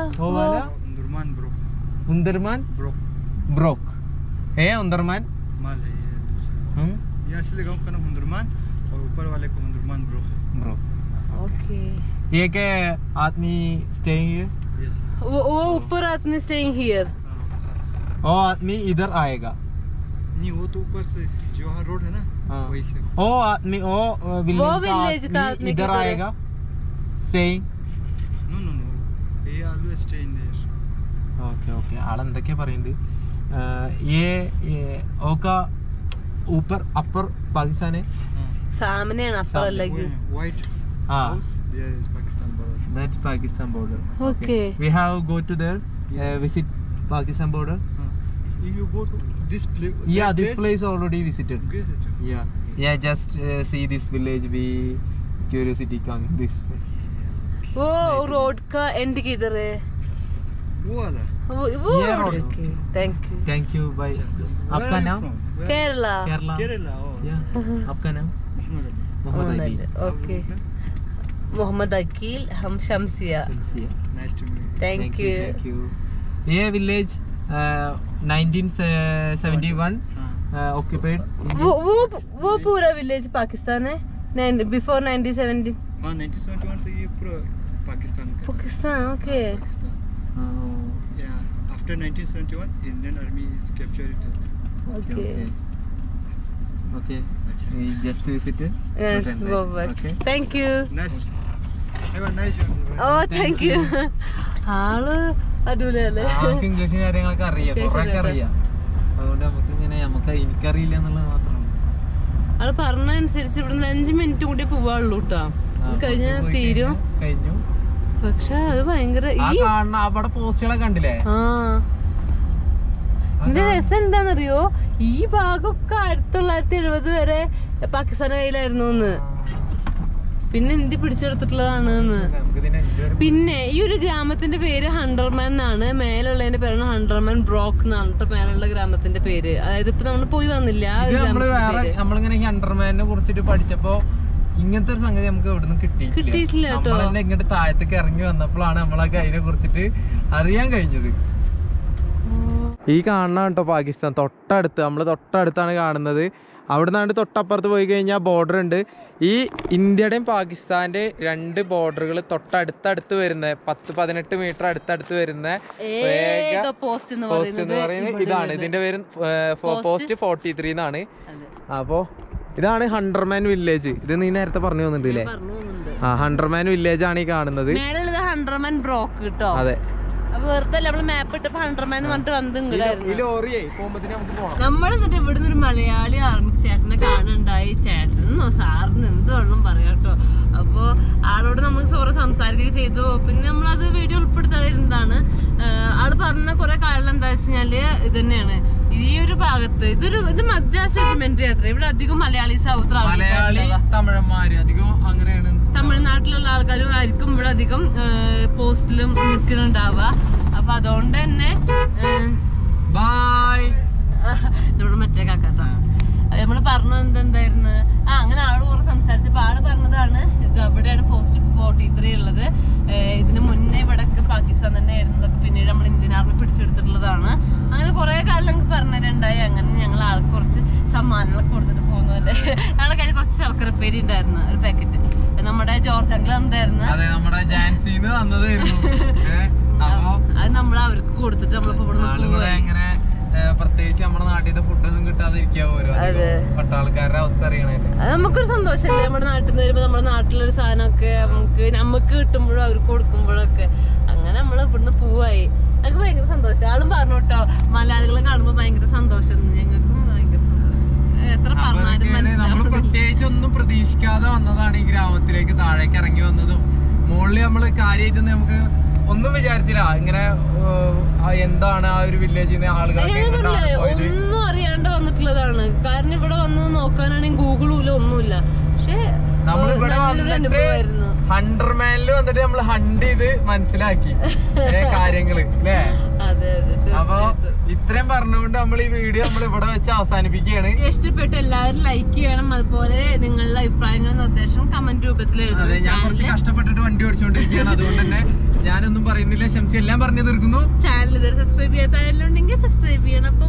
उंदरमान ब्रोक है। उंदरमान माल है ये असली गांव का नाम उंदरमान और ऊपर वाले को उंदरमान ब्रोक. ओके. ये क्या आदमी स्टेइंग हियर? वो ऊपर आदमी स्टेइंग हियर. वो आदमी इधर आएगा नहीं, वो तो ऊपर से जो वहाँ रोड है ना वही से. वो आदमी वो विलेज का आदमी इधर आएगा staying. No, he always stay in there. Okay. ആളെന്തൊക്കെയാ പറയുന്നത്? ये ओका ऊपर अपर पाकिस्तान है. सामने है अपर लगी white house there is Pakistan border. That's Pakistan border. Okay. We have go to there visit Pakistan border. If you go to this place, this place already visited. Yeah, just see this village we curiosity coming this way. वो road का end किधर है? वो वाला वो ये road. Thank you. Bye. आपका नाम? केरला। केरला Yeah. आपका नाम? मोहम्मद अली। ओके मोहम्मद अकील, हम Shamsiya. Nice to meet thank you. ये विलेज 1971 occupied. वो पूरा विलेज पाकिस्तान है बिफोर 1970? हाँ 1971 तो ये पूरा पाकिस्तान का। Pakistan okay. Yeah, after 1971 Indian army is captured it. Okay Okay. We just visited. Okay. Thank you. Nice. Have a nice journey. ഓ താങ്ക് യു। ആള് അടിപൊളിയല്ലേ? നമുക്ക് ഇംഗ്ലീഷും കാര്യങ്ങളൊക്കെ അറിയാം, കുറെയൊക്കെ അറിയാം. അതുകൊണ്ട് നമുക്ക് എനിക്കറിയില്ല എന്നുള്ളത് മാത്രമാണ്. ആള് പറഞ്ഞ അനുസരിച്ച് ഇവിടുന്ന് 5 മിനിറ്റ് കൂടി പോവാള്ളൂ കേട്ടോ, കഴിഞ്ഞ തീരും. കഴിഞ്ഞു. പക്ഷെ അത് ഭയങ്കര അവിടെ പോസ്റ്റുകളൊക്കെ കണ്ടില്ലേ? എന്റെ രസം എന്താന്നറിയോ, ഈ ഭാഗമൊക്കെ 1970 വരെ പാകിസ്ഥാന്റെ കയ്യിലായിരുന്നു എന്ന്, പിന്നെ ഇന്ത്യ പിടിച്ചെടുത്തിട്ടുള്ളതാണ്. പിന്നെ ഈ ഒരു ഗ്രാമത്തിന്റെ പേര് ഹണ്ടർമാൻ എന്നാണ്, മേലുള്ളതിന്റെ പേരാണ് ഹണ്ടർമാൻ ബ്രോക്ക് എന്നാണ് മേലുള്ള ഗ്രാമത്തിന്റെ പേര്. അതായത് ഇപ്പൊ നമ്മള് പോയി വന്നില്ല നമ്മളിങ്ങനെ ഹണ്ടർമാനെ കുറിച്ചിട്ട് പഠിച്ചപ്പോ ഇങ്ങനത്തെ ഒരു സംഗതി നമുക്ക് എവിടുന്ന് കിട്ടിയിട്ടില്ല കേട്ടോ. നമ്മളെന്നെ ഇങ്ങോട്ട് താഴത്തേക്ക് ഇറങ്ങി വന്നപ്പോഴാണ് നമ്മളൊക്കെ അതിനെ കുറിച്ചിട്ട് അറിയാൻ കഴിഞ്ഞത്. ഈ കാണുന്ന കേട്ടോ പാകിസ്ഥാൻ തൊട്ടടുത്ത്, നമ്മള് തൊട്ടടുത്താണ് കാണുന്നത്. അവിടെ നിന്നാണ്ട് തൊട്ടപ്പുറത്ത് പോയി കഴിഞ്ഞാൽ ബോർഡർ ഉണ്ട്. ഈ ഇന്ത്യയുടെയും പാകിസ്ഥാന്റെ 2 ബോർഡറുകൾ തൊട്ടടുത്തടുത്ത് വരുന്ന 10-18 മീറ്റർ അടുത്തടുത്ത് വരുന്ന പോസ്റ്റ് എന്ന് പറയുന്നത് ഇതാണ്. ഇതിന്റെ പേര് പോസ്റ്റ് 43 എന്നാണ്. അപ്പോ ഇതാണ് ഹണ്ടർമാൻ വില്ലേജ്. ഇത് നീ നേരത്തെ പറഞ്ഞു തന്നിട്ടില്ലേ? ഹണ്ടർമാൻ വില്ലേജ് ആണ് ഈ കാണുന്നത്. ഹണ്ടർമാൻ ബ്രോക്ക് കേട്ടോ. അതെ, വെറുതെ നമ്മള് മാപ്പ് ഇട്ടപ്പോ ഹണ്ടർമാൻ പറഞ്ഞിട്ട് വന്നിട്ടുണ്ടായിരുന്നു. നമ്മൾ എന്നിട്ട് ഇവിടുന്ന് ഒരു മലയാളി ആർമി ചേട്ടനെ കാണുന്നുണ്ടായി. ചേട്ടനോ സാറിന് എന്ത് വേണം പറയാട്ടോ. അപ്പൊ ആളോട് നമ്മൾ കുറെ സംസാരിക്കുകയും ചെയ്തു. പിന്നെ നമ്മളത് വീഡിയോ ഉൾപ്പെടുത്താതിരുന്നതാണ്. ആള് പറഞ്ഞ കുറെ കാര്യങ്ങൾ എന്താ വെച്ചാല് ഇത് തന്നെയാണ്, ഈ ഒരു ഭാഗത്ത് ഇത് മദ്രാസ് റെജിമെന്റ് യാത്ര. ഇവിടെ അധികം മലയാളീസ് തമിഴന്മാര് അധികം അങ്ങനെയാണ്. തമിഴ്നാട്ടിലുള്ള ആൾക്കാരും ആയിരിക്കും ഇവിടെ അധികം പോസ്റ്റിലും നിൽക്കുന്നുണ്ടാവുക. അപ്പൊ അതുകൊണ്ട് തന്നെ ഇവിടെ മറ്റേ കാക്കാട്ടോ നമ്മള് പറഞ്ഞത് എന്തായിരുന്നു, അങ്ങനെ ആള് കുറെ സംസാരിച്ചപ്പോ ആള് പറഞ്ഞതാണ് ഇത് അവിടെയാണ് പോസ്റ്റ് 43 ഉള്ളത്. ഇതിന് മുന്നേ ഇവിടൊക്കെ പാകിസ്ഥാൻ തന്നെ ആയിരുന്നതൊക്കെ പിന്നീട് നമ്മൾ ഇന്ത്യൻ ആർമി പിടിച്ചെടുത്തിട്ടുള്ളതാണ്. അങ്ങനെ കുറെ കാലം നമുക്ക് പറഞ്ഞിട്ടുണ്ടായി. അങ്ങനെ ഞങ്ങൾ ആൾക്ക് കുറച്ച് സമ്മാനങ്ങളൊക്കെ കൊടുത്തിട്ട് പോകുന്നതല്ലേ. ഞങ്ങളുടെ കയ്യിൽ കുറച്ച് ശർക്കരപ്പേരി ഉണ്ടായിരുന്നു, ഒരു പാക്കറ്റ്. നമ്മുടെ ജോർജ് അങ്കിൾ എന്തായിരുന്നു അത് നമ്മൾ അവർക്ക് കൊടുത്തിട്ട് നമ്മളിപ്പോ ഇവിടെ പ്രത്യേകിച്ച് നമ്മുടെ നാട്ടിലത്തെ ഫുഡൊന്നും കിട്ടാതിരിക്കാവോ പട്ടാൾക്കാരുടെ അവസ്ഥ അറിയണേ. അത് നമുക്കൊരു സന്തോഷല്ലേ, നമ്മുടെ നാട്ടിൽ നിന്ന് വരുമ്പോ നമ്മുടെ നാട്ടിലൊരു സാധനമൊക്കെ നമുക്ക് കിട്ടുമ്പോഴും അവർക്ക് കൊടുക്കുമ്പോഴൊക്കെ. അങ്ങനെ നമ്മള് ഇവിടുന്ന് പോവായി. ഞങ്ങൾക്ക് ഭയങ്കര സന്തോഷം. ആളും പറഞ്ഞു കേട്ടോ, മലയാളികളെ കാണുമ്പോ ഭയങ്കര സന്തോഷം. ഞങ്ങൾക്കും ഭയങ്കര സന്തോഷം. എത്ര പറഞ്ഞാലും നമ്മൾ പ്രത്യേകിച്ച് ഒന്നും പ്രതീക്ഷിക്കാതെ വന്നതാണ് ഈ ഗ്രാമത്തിലേക്ക് താഴേക്ക് ഇറങ്ങി വന്നതും. മുകളിൽ നമ്മള് കാര്യമായിട്ട് നമുക്ക് ഒന്നും വിചാരിച്ചില്ല ഇങ്ങനെ എന്താണ് ആ ഒരു വില്ലേജിൽ ആളുകളൊക്കെ ഒന്നും അറിയാണ്ട് വന്നിട്ടുള്ളതാണ്. കാരണം ഇവിടെ വന്ന് നോക്കാനാണെങ്കിൽ ഗൂഗിളും ഒന്നുമില്ല. പക്ഷെ നമ്മളിവിടെ വന്നിട്ട് ഹണ്ടർമാനിൽ വന്നിട്ട് നമ്മൾ ഹണ്ട് ചെയ്ത് മനസ്സിലാക്കി കാര്യങ്ങള് അല്ലേ. അപ്പൊ ഇത്രയും പറഞ്ഞുകൊണ്ട് നമ്മൾ ഈ വീഡിയോ നമ്മൾ ഇവിടെ വെച്ച് അവസാനിപ്പിക്കുകയാണ്. ഇഷ്ടപ്പെട്ട എല്ലാവരും ലൈക്ക് ചെയ്യണം. അതുപോലെ നിങ്ങളുടെ അഭിപ്രായങ്ങളും നിർദ്ദേശം കമന്റ് രൂപത്തിൽ എഴുതും. ഞാൻ കുറച്ച് കഷ്ടപ്പെട്ടിട്ട് വണ്ടി ഓടിച്ചുകൊണ്ടിരിക്കുകയാണ്, അതുകൊണ്ട് തന്നെ ഞാനൊന്നും പറയുന്നില്ല. ശംസി എല്ലാം പറഞ്ഞു തീർക്കുന്നു. ചാനൽ ഇതുവരെ സബ്സ്ക്രൈബ് ചെയ്യാത്ത ആരെങ്കിലും ഉണ്ടെങ്കിൽ സബ്സ്ക്രൈബ് ചെയ്യണം.